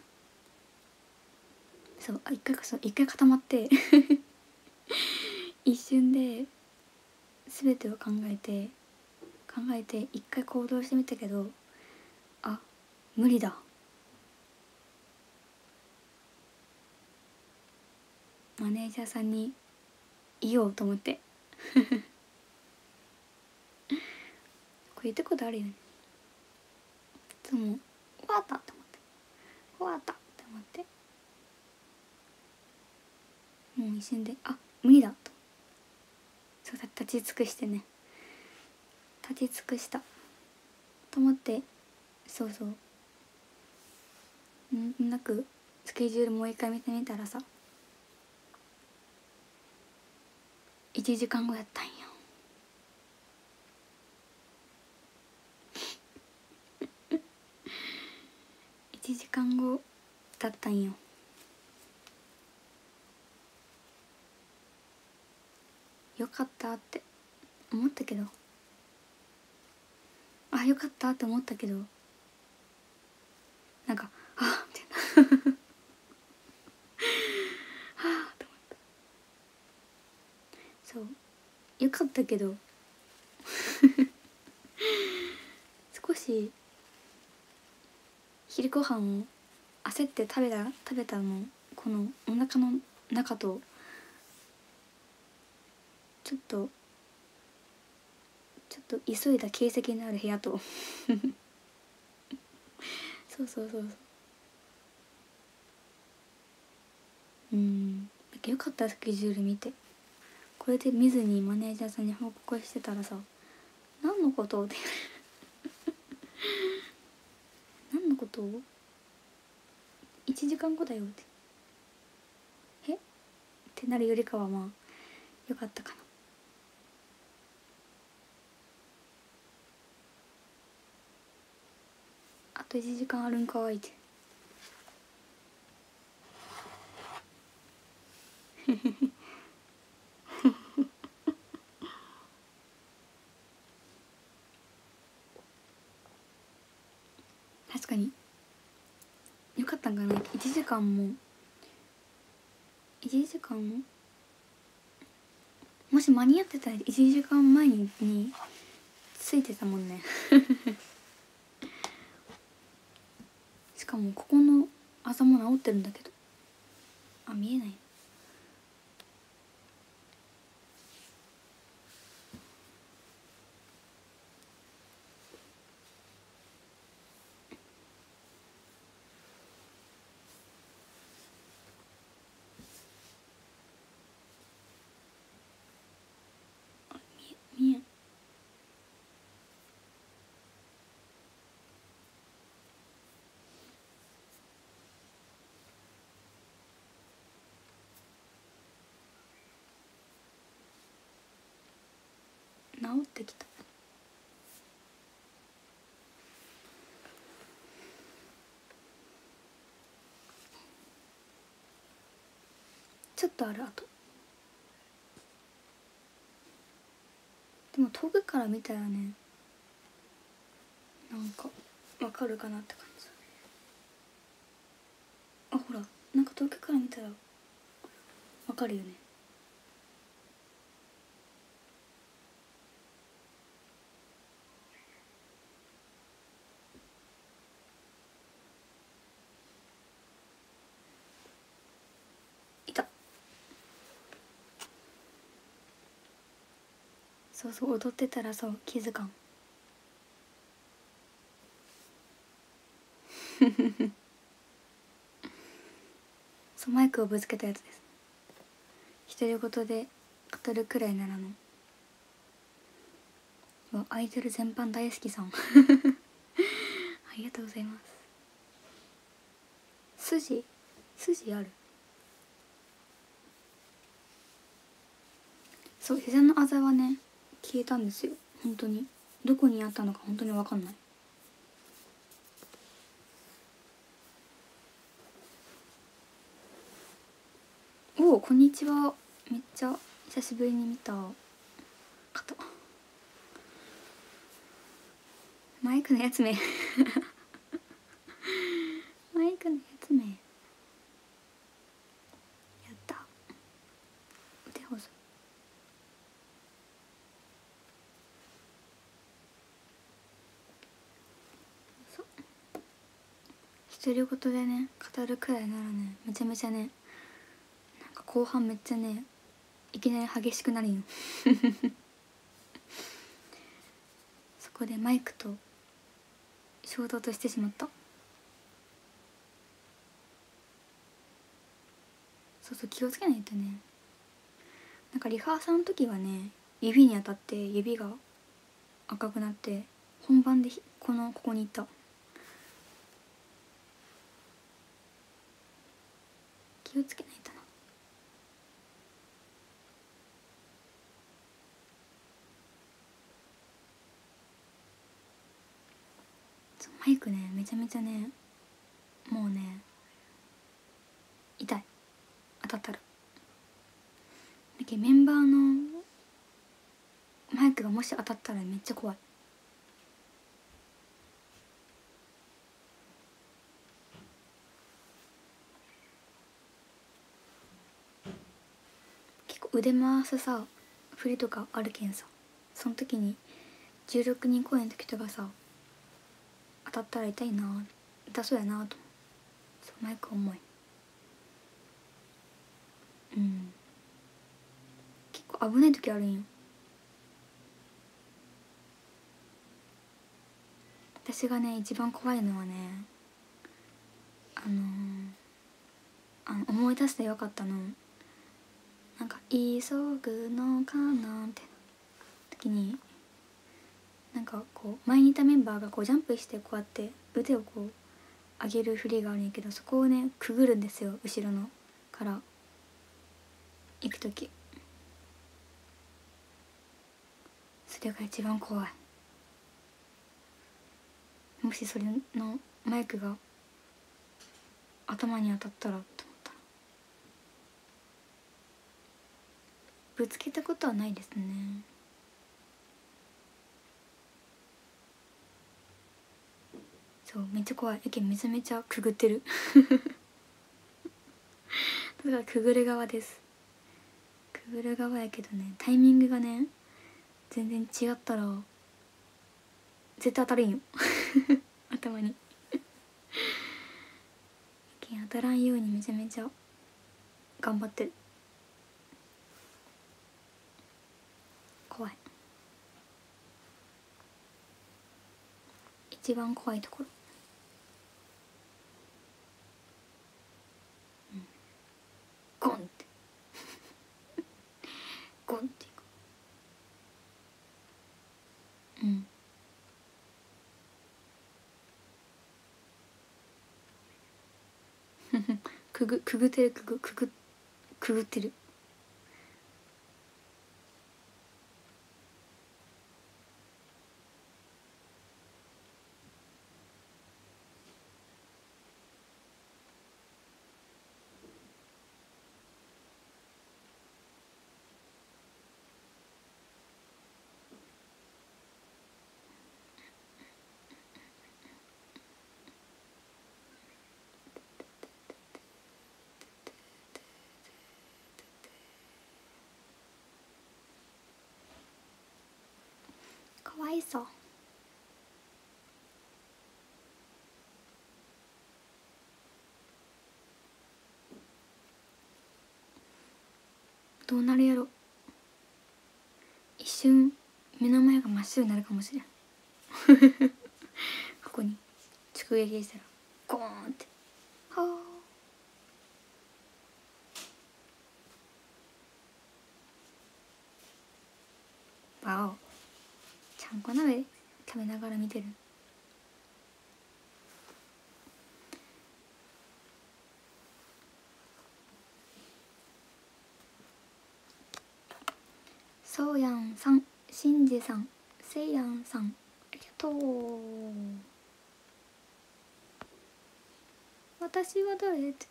そう、一回固まって一瞬で全てを考えて一回行動してみたけど、あ、無理だ、マネージャーさんに言おうと思ってこれ言ったことあるよね。いつも終わったって思って終わったって思って、もう一瞬で無理だと、そうだ、立ち尽くしてね、立ち尽くしたと思って、そうそう、なくスケジュールもう一回見てみたらさ、1時間後やったんよ。 だったんよ。よかったって思ったけど、あ、よかったって思ったけど、なんかあみたいなはあって思った。そう、よかったけど少し昼ご飯を焦って食べたの、このお腹の中とちょっと急いだ形跡のある部屋とそうそうそうそう、なんかよかった。スケジュール見て、これで見ずにマネージャーさんに報告してたらさ、何のことって何のこと1時間後だよってってなるよりかは、まあよかったかな。あと1時間あるんかいって確かによかったんかな。1時間も1時間もし間に合ってたら1時間前についてたもんねしかもここのあざも治ってるんだけど、あ、見えない。見えん。治ってきた。ちょっとある。あとでも遠くから見たらね、なんかわかるかなって感じ。あ、ほら、なんか遠くから見たらわかるよね。いた。そうそう、踊ってたらそう気づかんそう、マイクをぶつけたやつです。独り言で語るくらいならの。アイドル全般大好きさんありがとうございます。筋ある。そう、膝のあざはね消えたんですよ。本当にどこにあったのか本当に分かんない。おお、こんにちは。めっちゃ久しぶりに見た方。マイクのやつめマイクのやつめやった。腕細い。そう、独り言でね語るくらいならね、めちゃめちゃね、なんか後半めっちゃねいきなり激しくなるよそこでマイクと衝突してしまった。そうそう、気をつけないとね。なんかリハーサルの時はね、指に当たって指が赤くなって、本番でここにいた。気をつけないとな。そう、マイクねめちゃめちゃね、もうねたったら。だけどメンバーのマイクがもし当たったらめっちゃ怖い。結構腕回すさ振りとかあるけんさ、その時に16人公演の時とかさ当たったら痛いな、痛そうやなと思う。そうマイク重い。結構危ない時あるんよ。私がね一番怖いのはね、思い出してよかったの、なんか「急ぐのかな」って時に、なんかこう前にいたメンバーがこうジャンプしてこうやって腕をこう上げる振りがあるんやけど、そこをねくぐるんですよ、後ろのから行く時。それが一番怖い。もしそれのマイクが頭に当たったらと思ったら。ぶつけたことはないですね。そうめっちゃ怖い。めちゃめちゃくぐってるだからくぐる側です。くぐる側やけどね、タイミングがね全然違ったら絶対当たるんよ頭に当たらんようにめちゃめちゃ頑張ってる。怖い。一番怖いところ。ゴンってゴンっていく。くぐってる、くぐってる。かわいそう。どうなるやろ。一瞬目の前が真っ白になるかもしれんここに直撃したらゴーンって。はあ、わお、ちゃんこ鍋食べながら見てる。そうやんさん、しんじさん、せいやんさん、ありがとう。私は誰って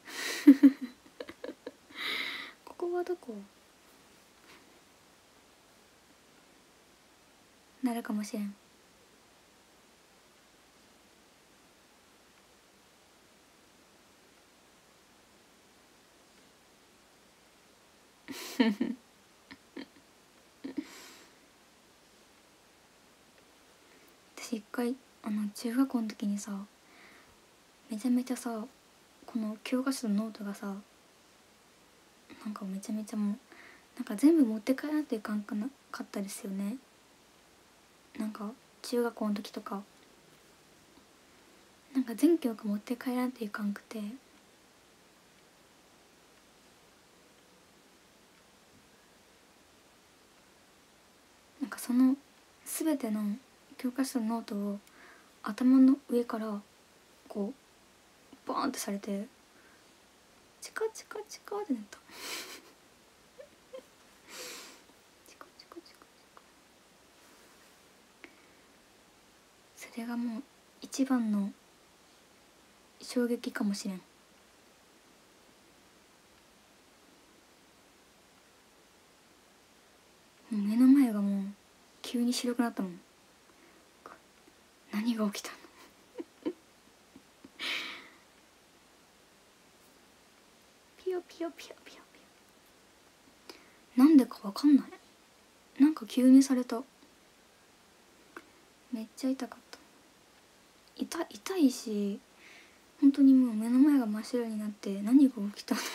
ここはどこなるかもしれん私一回中学校の時にさ、めちゃめちゃさこの教科書のノートがさ、なんかめちゃめちゃもうなんか全部持って帰らないといかんかなかったですよね。なんか中学校の時とかなんか全教科持って帰らないといかんくて、なんかその全ての教科書のノートを頭の上からこうバーンってされて、チカチカチカってなったチカチカチカチカ。それがもう一番の衝撃かもしれん。 急に白くなったもん。何が起きたのピヨピヨピヨピヨピヨ。なんでかわかんない。なんか急にされた。めっちゃ痛かった。痛いし、本当にもう目の前が真っ白になって、何が起きたの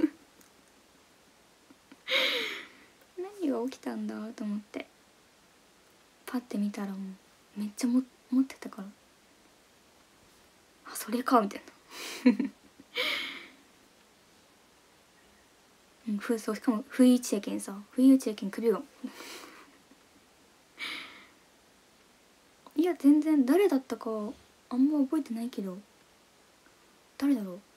何が起きたんだと思って、パッて見たらもうめっちゃ持ってたから、あ、それかみたいなうん、そう、しかも不意打ちやけんさ、不意打ちやけん首がいや全然誰だったかあんま覚えてないけど、誰だろ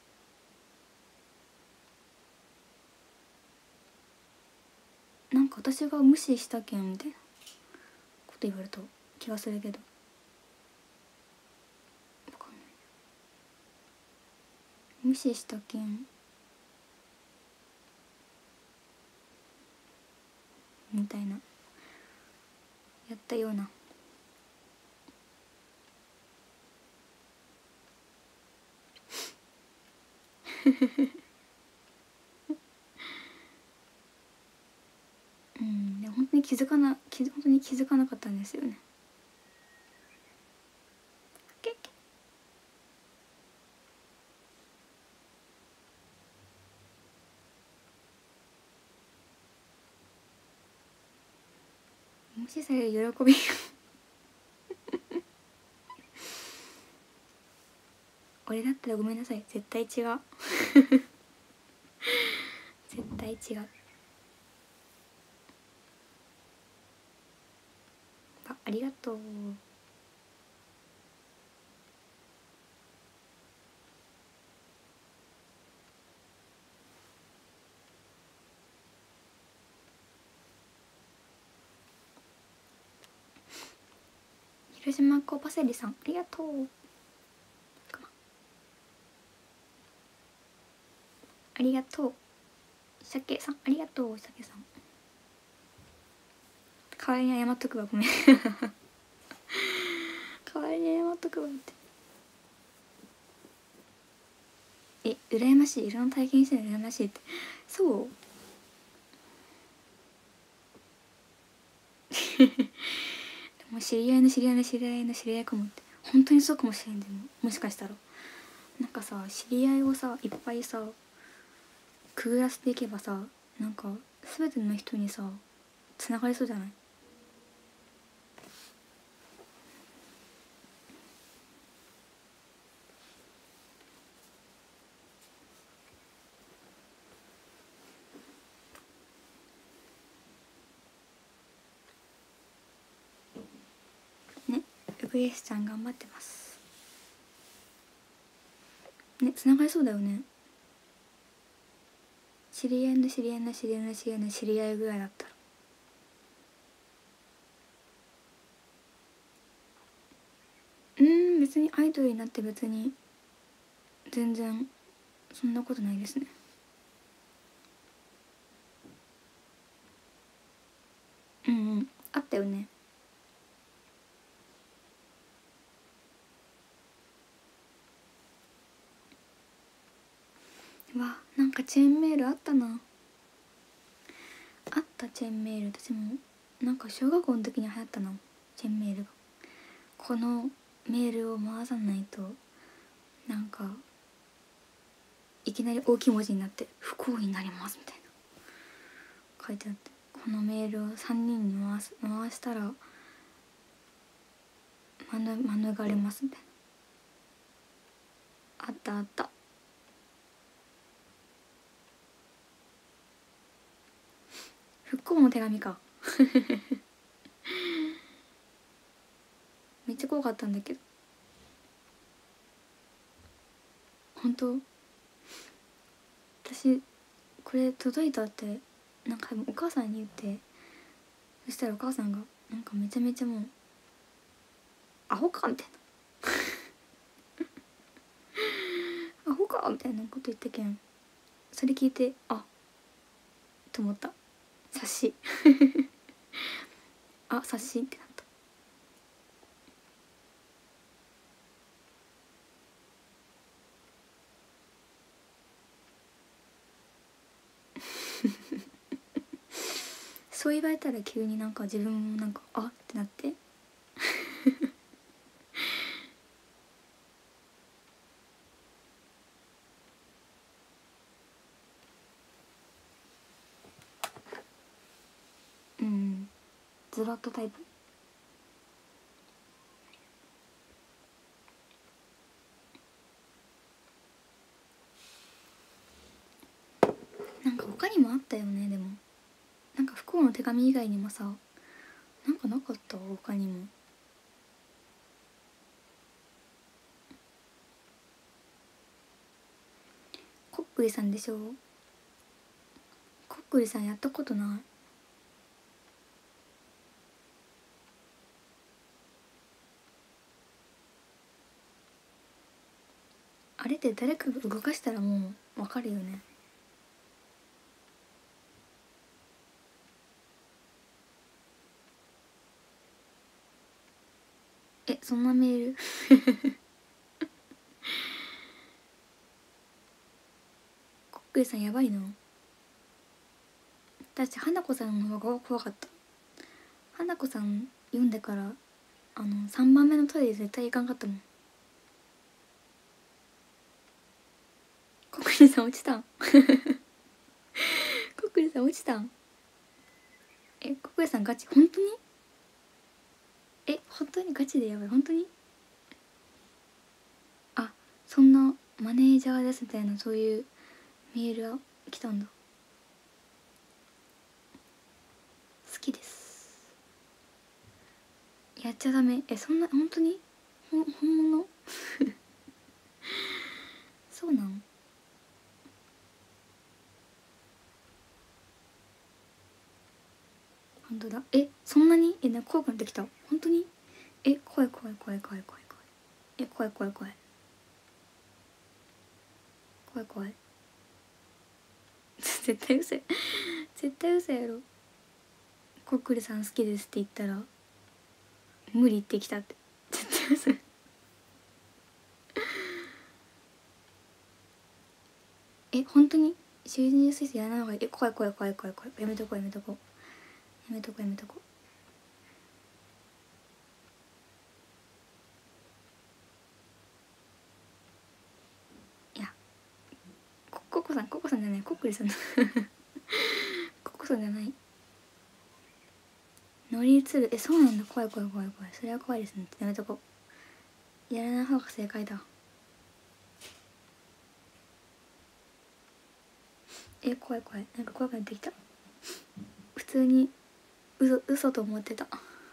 う。なんか私が無視したけんみたいなこと言われた気がするけど、わかんない。無視したけんみたいなやったようなうん、でも本当に気づかなかったんですよね。無視される喜び俺だったらごめんなさい、絶対違う絶対違う。ありがとう。広島っ子パセリさん、ありがとう。ありがとう。鮭さん、ありがとう。鮭さん、代わりに謝っとくわ、ごめん代わりに謝っとくわって。羨ましい。いろんな体験してるの羨ましいって。そうでも知り合いの知り合いの知り合いの知り合いかもって、本当にそうかもしれん。でももしかしたらなんかさ、知り合いをさいっぱいさくぐらせていけばさ、なんか全ての人にさつながりそうじゃない？ね、ウグイスちゃん頑張ってますね。つながりそうだよね。知り合いの知り合いの知り合いの知り合いの知り合いぐらいだったら。別にアイドルになって別に全然そんなことないですね。あったよね。わ、なんかチェーンメールあったな。あったチェーンメール。私もなんか小学校の時に流行ったな、チェーンメールが。このメールを回さないとなんかいきなり大きい文字になって不幸になりますみたいな書いてあって、このメールを3人に回したら免れますみたいな。あったあった。不幸の手紙かめっちゃ怖かったんだけど。本当、私これ届いたってなんか多分お母さんに言って、そしたらお母さんがなんかめちゃめちゃもうアホかみたいなアホかみたいなこと言ったけん、それ聞いてと思った。察しあ、察しってなった。そう言われたら急になんか自分もなんかあってなってうん、ズバッとタイプ。なんか他にもあったよね。でもなんか不幸の手紙以外にもさ、なんかなかった他にも。こっくりさんでしょ。こっくりさんやったことない。あれって誰かが動かしたらもうわかるよね。え、そんなメールこっくりさんやばいの。私花子さんの方が怖かった。花子さん読んでから3番目のトイレ絶対行かんかったもん。こっくりさん落ちたんこっくりさん落ちたん。え、こっくりさんガチ本当に。え、本当にガチでやばい。本当に。あ、そんなマネージャーですみたいなそういうメールが来たんだ。好きです。やっちゃダメ。え、そんな本当に本物そうなん。本当だ。え、そんなになんか怖くなってきた本当に。え、怖い怖い怖い怖い怖い怖い。え、怖い怖い怖い怖い怖い絶対嘘や絶対嘘やろ。こっくりさん好きですって言ったら無理ってきたって。絶対嘘や。え、本当に囚人水素やらない方がいい。え、怖い怖い怖い怖い怖い。やめとこうやめとこうやめとこうやめとこう。いや、ココさんココさんじゃない。こっくりさんココさんじゃない。乗り移る。え、そうなんだ。怖い怖い怖い怖い。それは怖いですね。やめとこう。やらない方が正解だ。え、怖い怖い。なんか怖くなってきた。普通に嘘と思ってた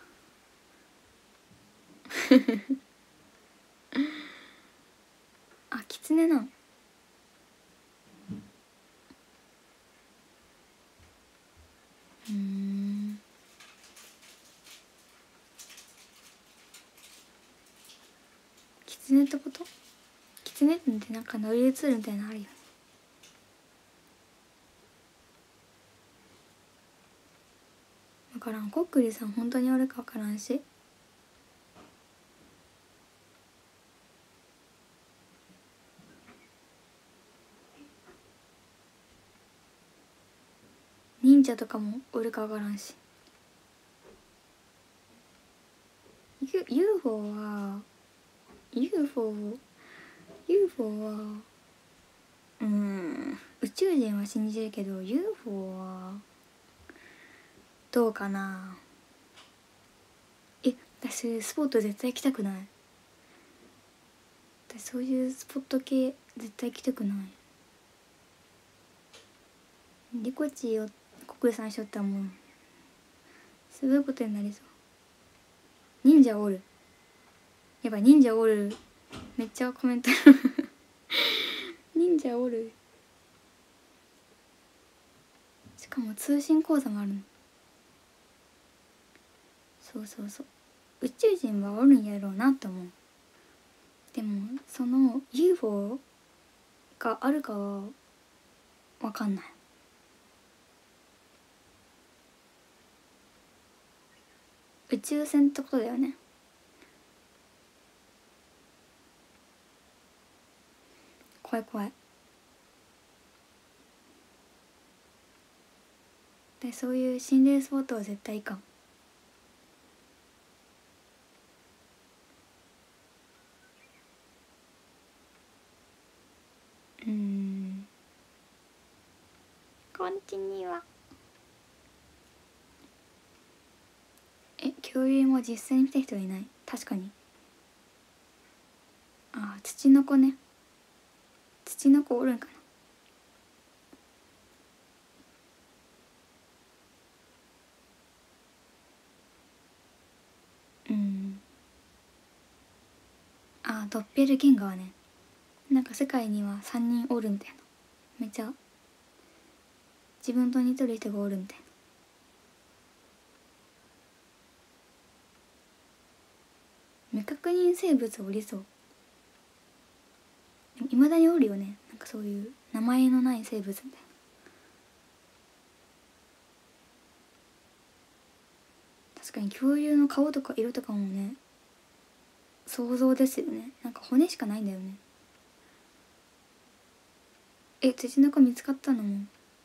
あ、キツネなん。キツネってこと。キツネってなんか乗り移るみたいなのあるよね。分からん。コックリさん本当におるか分からんし。忍者とかもおるか分からんし。UFO は UFO UFO は宇宙人は信じるけど UFO はどうかな。え、私スポット絶対行きたくない。私そういうスポット系絶対行きたくない。リコチを国産しとったらもうすごいことになりそう。忍者おる。やばい、忍者おる。めっちゃコメント忍者おる。しかも通信講座もあるの。そうそうそう。宇宙人はおるんやろうなと思う。でもその UFO があるかは分かんない。 宇宙船ってことだよね。怖い怖い。でそういう心霊スポットは絶対いかん。こんちには。恐竜も実際に見た人はいない。確かに。ああ、土の子ね。土の子おるんかな。ああ、ドッペルゲンガーね。なんか世界には3人おるみたいな。めっちゃ自分と似とる人がおるみたいな。未確認生物おりそう。でも未だにおるよね、なんかそういう名前のない生物みたいな。確かに恐竜の顔とか色とかもね、想像ですよね。なんか骨しかないんだよね。土の子見つかったのも。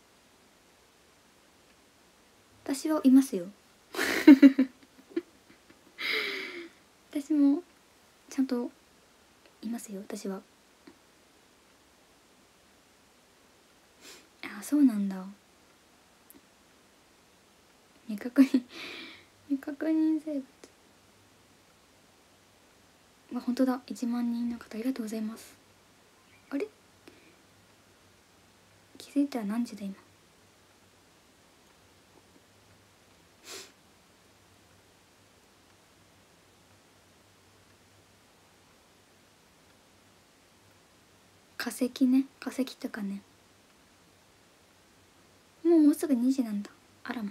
私はいますよ私もちゃんといますよ、私は。あ、そうなんだ。未確認未確認生物。本当だ、1万人の方ありがとうございます。あれ、気づいたら何時だ今。化石ね、化石とかね。もうすぐ2時なんだ。あらま。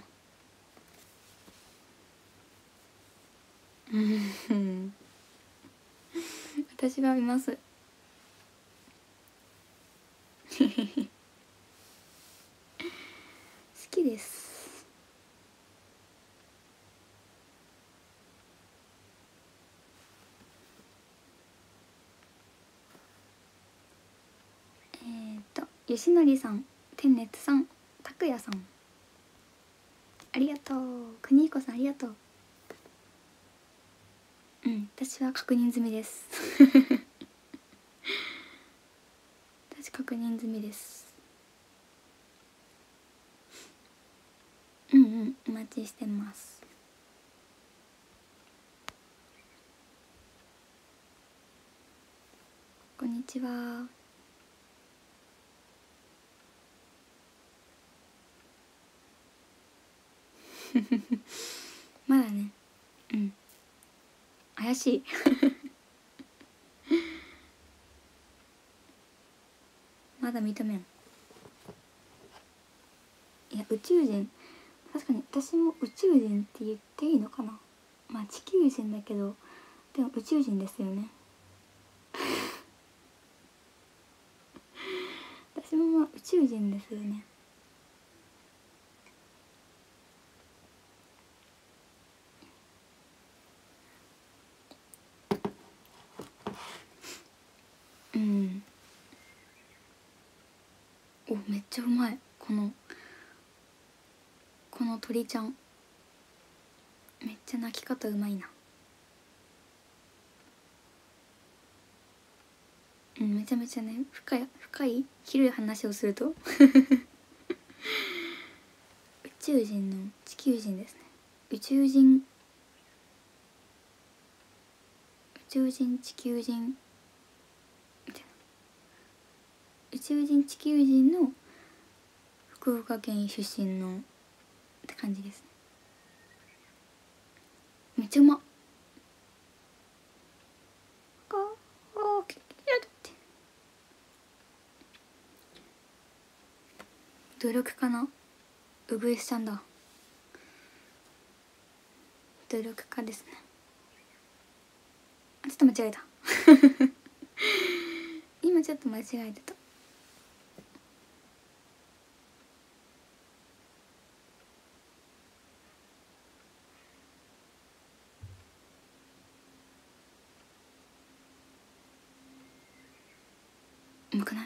私は見ます好きです。吉典さん、天熱さん、拓也さん、ありがとう。国彦さんありがとう。私は確認済みです私確認済みです。お待ちしてます。こんにちはまだね。怪しいまだ認めん。いや、宇宙人、確かに私も宇宙人って言っていいのかな。まあ地球人だけど、でも宇宙人ですよね私もまあ宇宙人ですよね。お、めっちゃうまい。この鳥ちゃんめっちゃ鳴き方うまいな。めちゃめちゃね、深い広い話をすると宇宙人の地球人ですね。宇宙人地球人みたいな。宇宙人地球人の福岡県出身のって感じですね。めっちゃうまっ。努力家なうぐいすちゃんだ。努力家ですね。ちょっと間違えた今ちょっと間違えてた。 うまくない？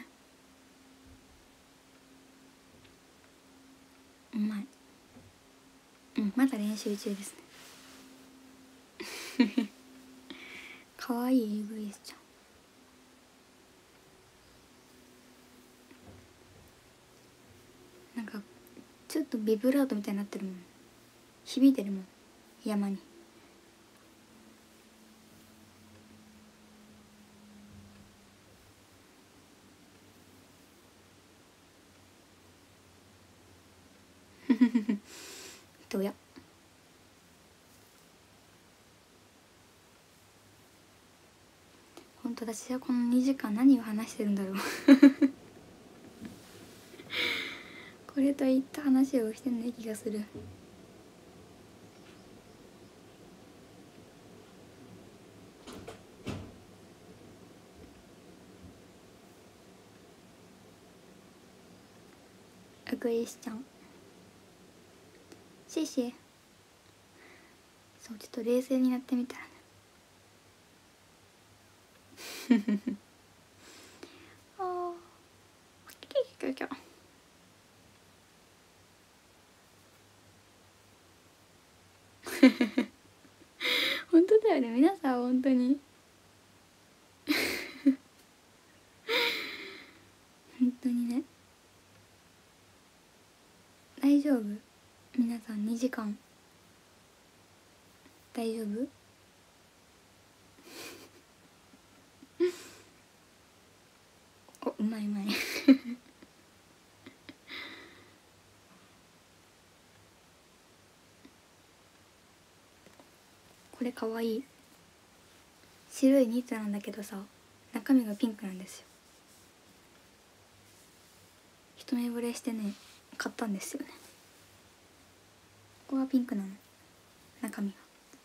うまい。まだ練習中ですね。かわいい AV ちゃん。なんかちょっとビブラートみたいになってるもん。響いてるもん、山に。どうや。ほんと私はこの2時間何を話してるんだろう。これといった話をしてない気がする。うぐいしちゃん、シェシェ。そう、ちょっと冷静になってみたらね。ああ、キキキキキ。本当だよね、皆さん本当に。本当にね。大丈夫？皆さん2時間大丈夫？お、うまいうまい。これかわいい。白いニットなんだけどさ、中身がピンクなんですよ。一目惚れしてね、買ったんですよね。ここはピンクなの、中身が。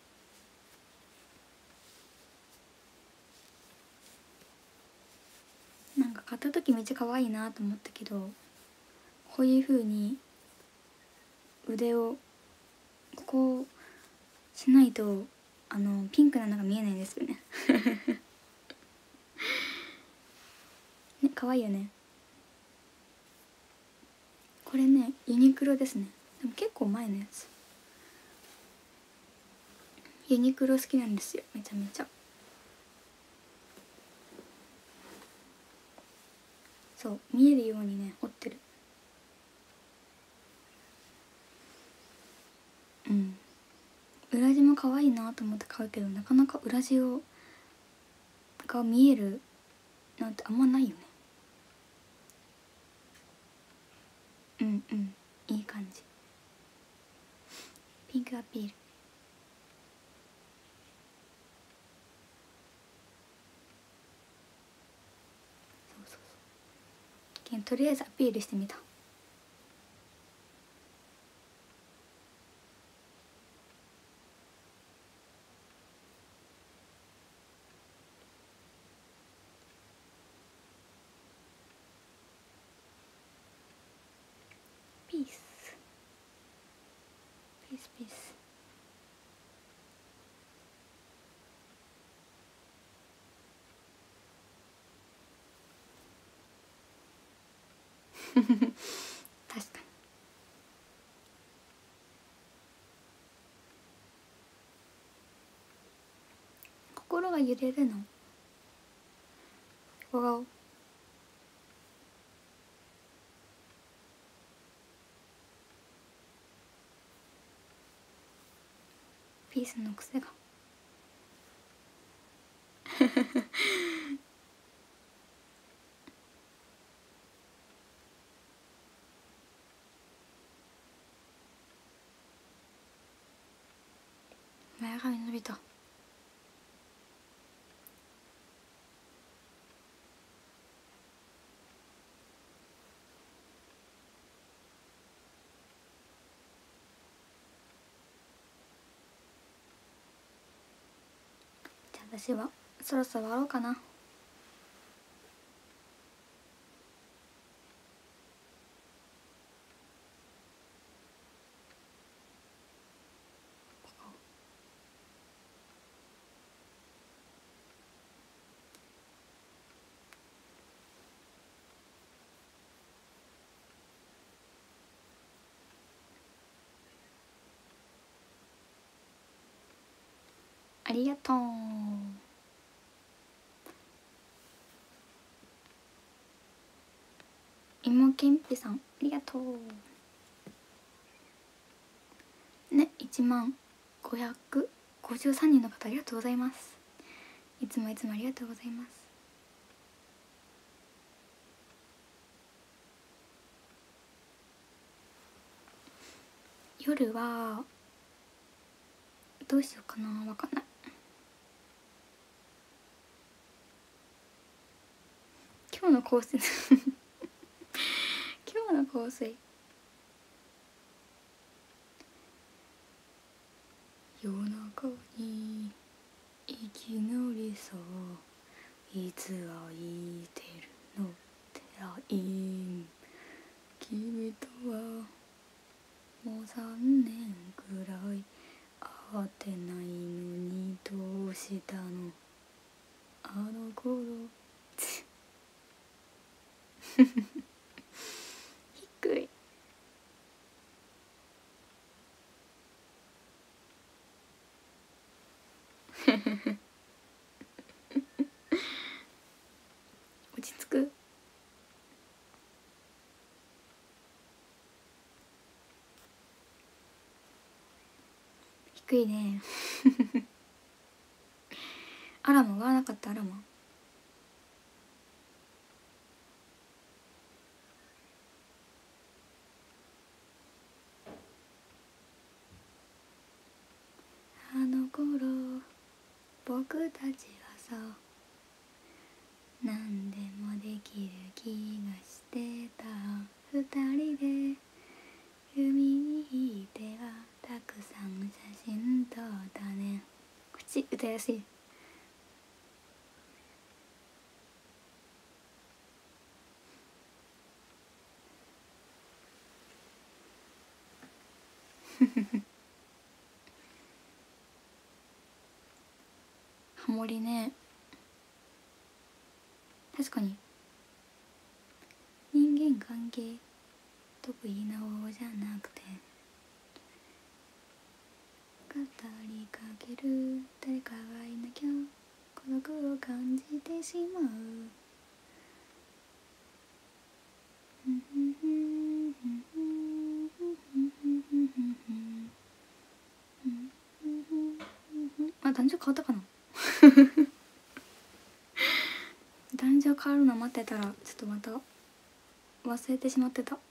なんか買った時めっちゃ可愛いなと思ったけど、こういう風に腕をここをしないとピンクなのが見えないんですよね。ね、可愛いよね。これね、ユニクロですね。でも結構前のやつ。ユニクロ好きなんですよ、めちゃめちゃ。そう、見えるようにね折ってる。裏地も可愛いなと思って買うけど、なかなか裏地が見えるなんてあんまないよね。いい感じ。ピンクアピール。とりあえずアピールしてみた。ピースピースピース。確かに。心が揺れるの横顔。ピースの癖が。前髪伸びた。じゃあ私はそろそろ終わろうかな。 ありがとう。いもけんぴさんありがとうね。10553人の方ありがとうございます。いつもいつもありがとうございます。夜はどうしようかな、わかんない。今日の香水今日の香水、夜中にいきなりさ、いつ空いてるのってライン、君とはもう3年くらい会ってないのにどうしたのあの頃低い落ち着く。低いねアラマがなかった。アラマあの頃僕たちはさ、何でもできる気がしてた。二人で海に行ってはたくさん写真撮ったね。口歌いやすい。ハモリね。確かに人間関係得意な方じゃなくて、語りかける誰かがいなきゃ孤独を感じてしまう。あ、男女変わったかな男女変わるの待ってたらちょっとまた忘れてしまってた。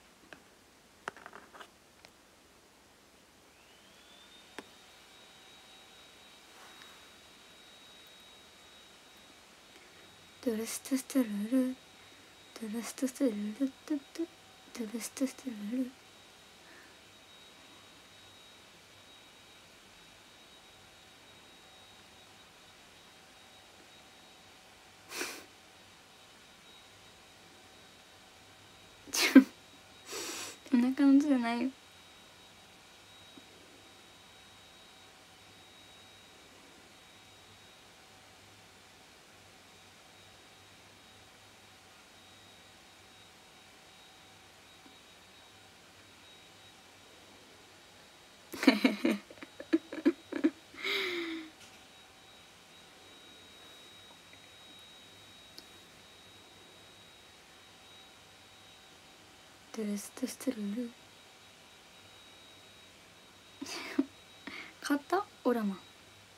ドゥルストゥストゥルルドゥルストゥストゥルルドゥドゥドゥルストゥストゥルルそんな感じじゃないよドゥルストゥストゥルル買ったオラマ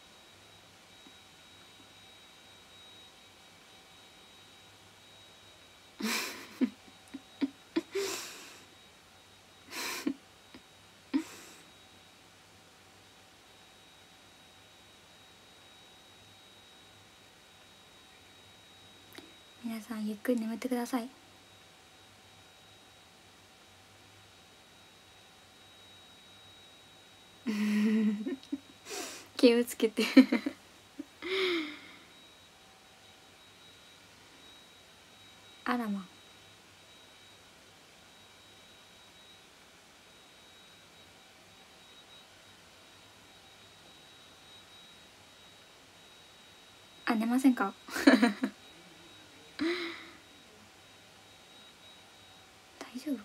皆さんゆっくり眠ってください。気をつけてあらま。あ、寝ませんか大丈夫。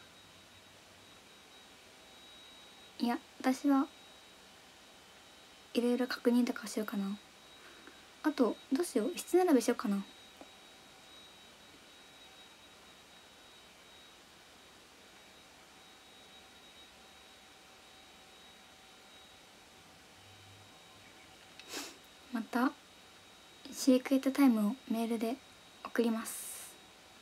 いや私はいろいろ確認とかしようかな。あとどうしよう、質並べしようかな。またシークレットタイムをメールで送ります。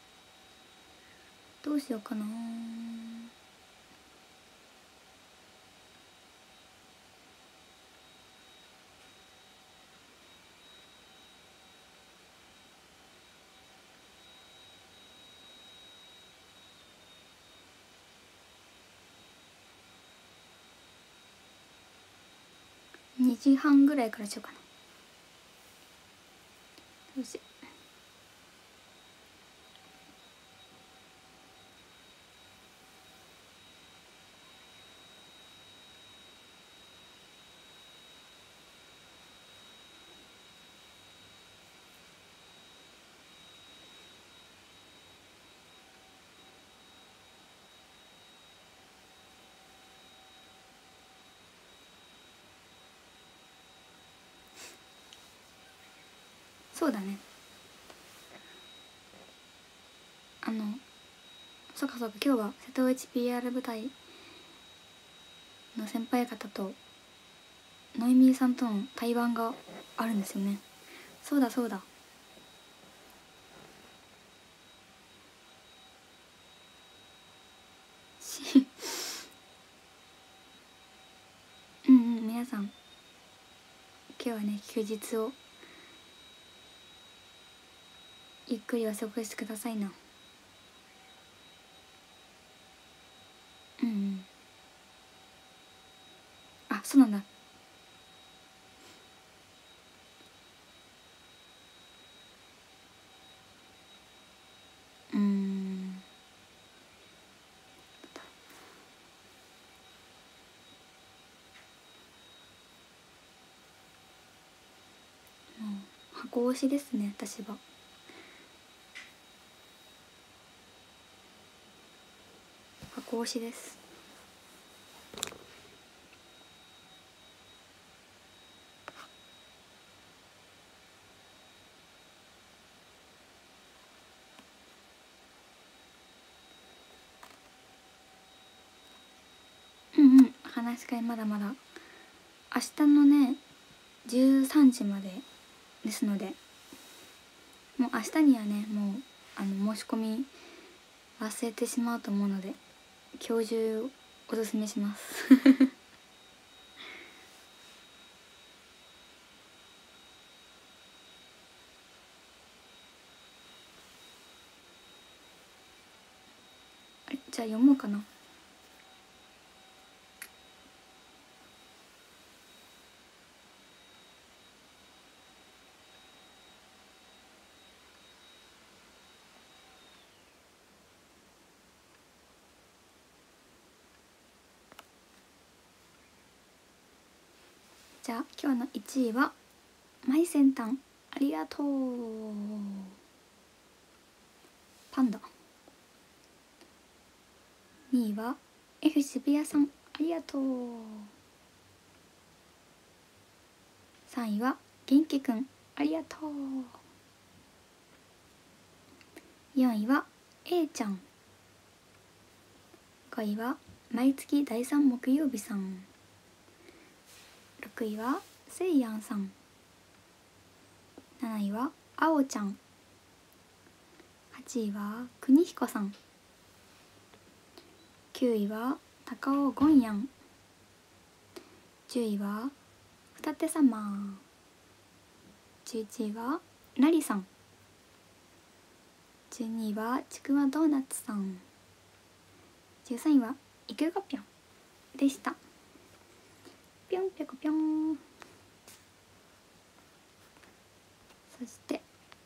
どうしようかな。2時半ぐらいからしようかな。どうしよう。そうだね、そうかそうか、今日は瀬戸内 PR 部隊の先輩方とノイミーさんとの対バンがあるんですよね。そうだそうだ。皆さん今日はね休日をゆっくりお過ごしくださいな。あ、そうなんだ。箱推しですね、私は。箱推しです。話し会まだまだ明日のね13時までですので、もう明日にはねもう申し込み忘れてしまうと思うので今日中おすすめしますじゃあ読もうかな。じゃあ今日の1位はマイセンタンありがとうパンダ。2位は F 渋谷さんありがとう。3位は元気くんありがとう。4位は A ちゃん。5位は毎月第3木曜日さん。6位はせいやんさん。7位はあおちゃん。8位はくにひこさん。9位は高尾ゴンヤン。10位はふたてさま。11位はなりさん。12位はちくわドーナツさん。13位はいくがぴょんでした。ぴょんぴょこぴょん。そして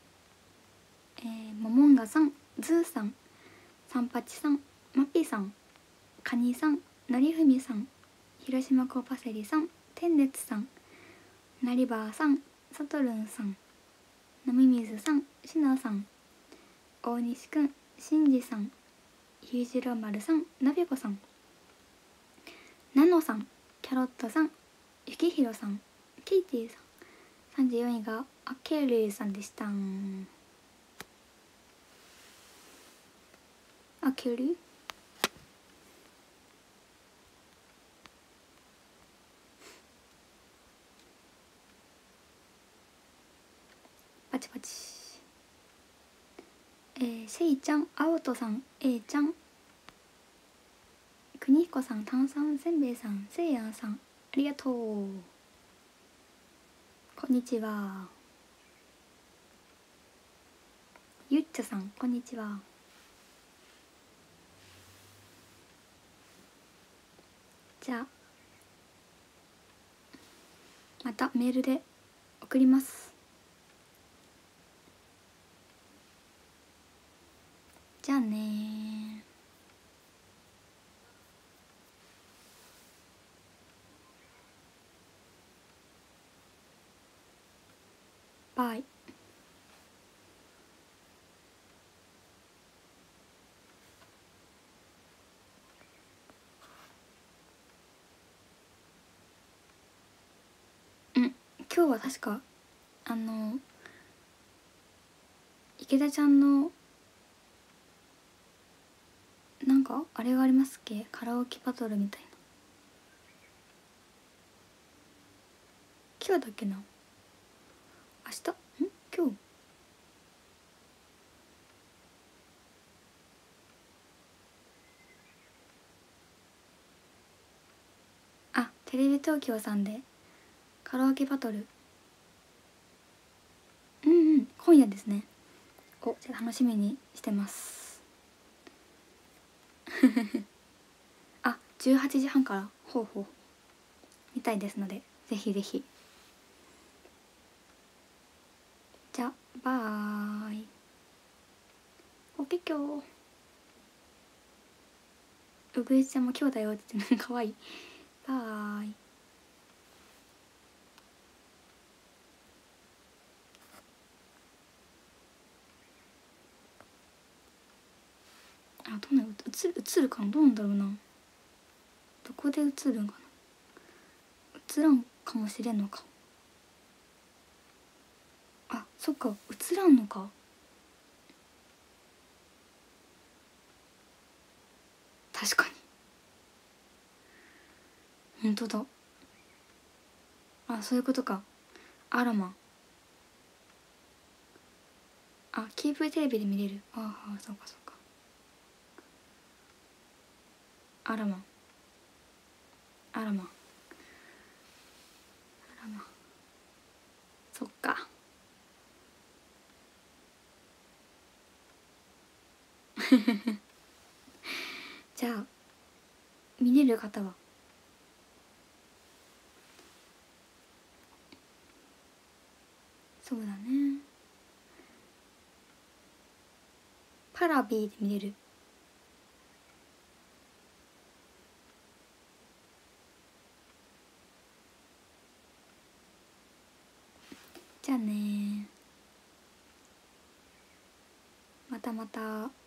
ももんがさん、ズーさん、さんぱちさん、まぴさん、かにさん、のりふみさん、広島コーパセリさん、てんねつさん、なりばーさん、さとるんさん、なみみずさん、しなさん、大西くん、しんじさん、ゆうじろうまるさん、なべこさん、なのさん、キャロットさん、ゆきひろさん、 ケイティさん。34位がアケルさんでした。アケルパチパチ。せいちゃん、あおとさん、えいちゃん、くにひこさん、炭酸せんべいさん、せいやんさん、ありがとう。こんにちは。ゆっちょさん、こんにちは。じゃあまたメールで送ります。じゃあねバイ。今日は確か池田ちゃんのなんかあれがありますっけ、カラオケバトルみたいな。今日だっけな、明日今日、あ、テレビ東京さんでカラオケバトル、今夜ですね。じゃあ楽しみにしてますあ、18時半からほうほうみたいですので、ぜひぜひ。じゃあバーイ。おけきょうぐいちゃんも今日だよって言ってかわいい。バーイ。どうなる、映るかな、どうなんだろうな、どこで映るんかな、映らんかもしれんのか。そっか、映らんのか。確かに本当だ。そういうことか。あらま。キープテレビで見れる。そうかそうか。あらまあらまあらま、そっかじゃあ見れる方はそうだね、パラビで見れる。じゃあね、またまた。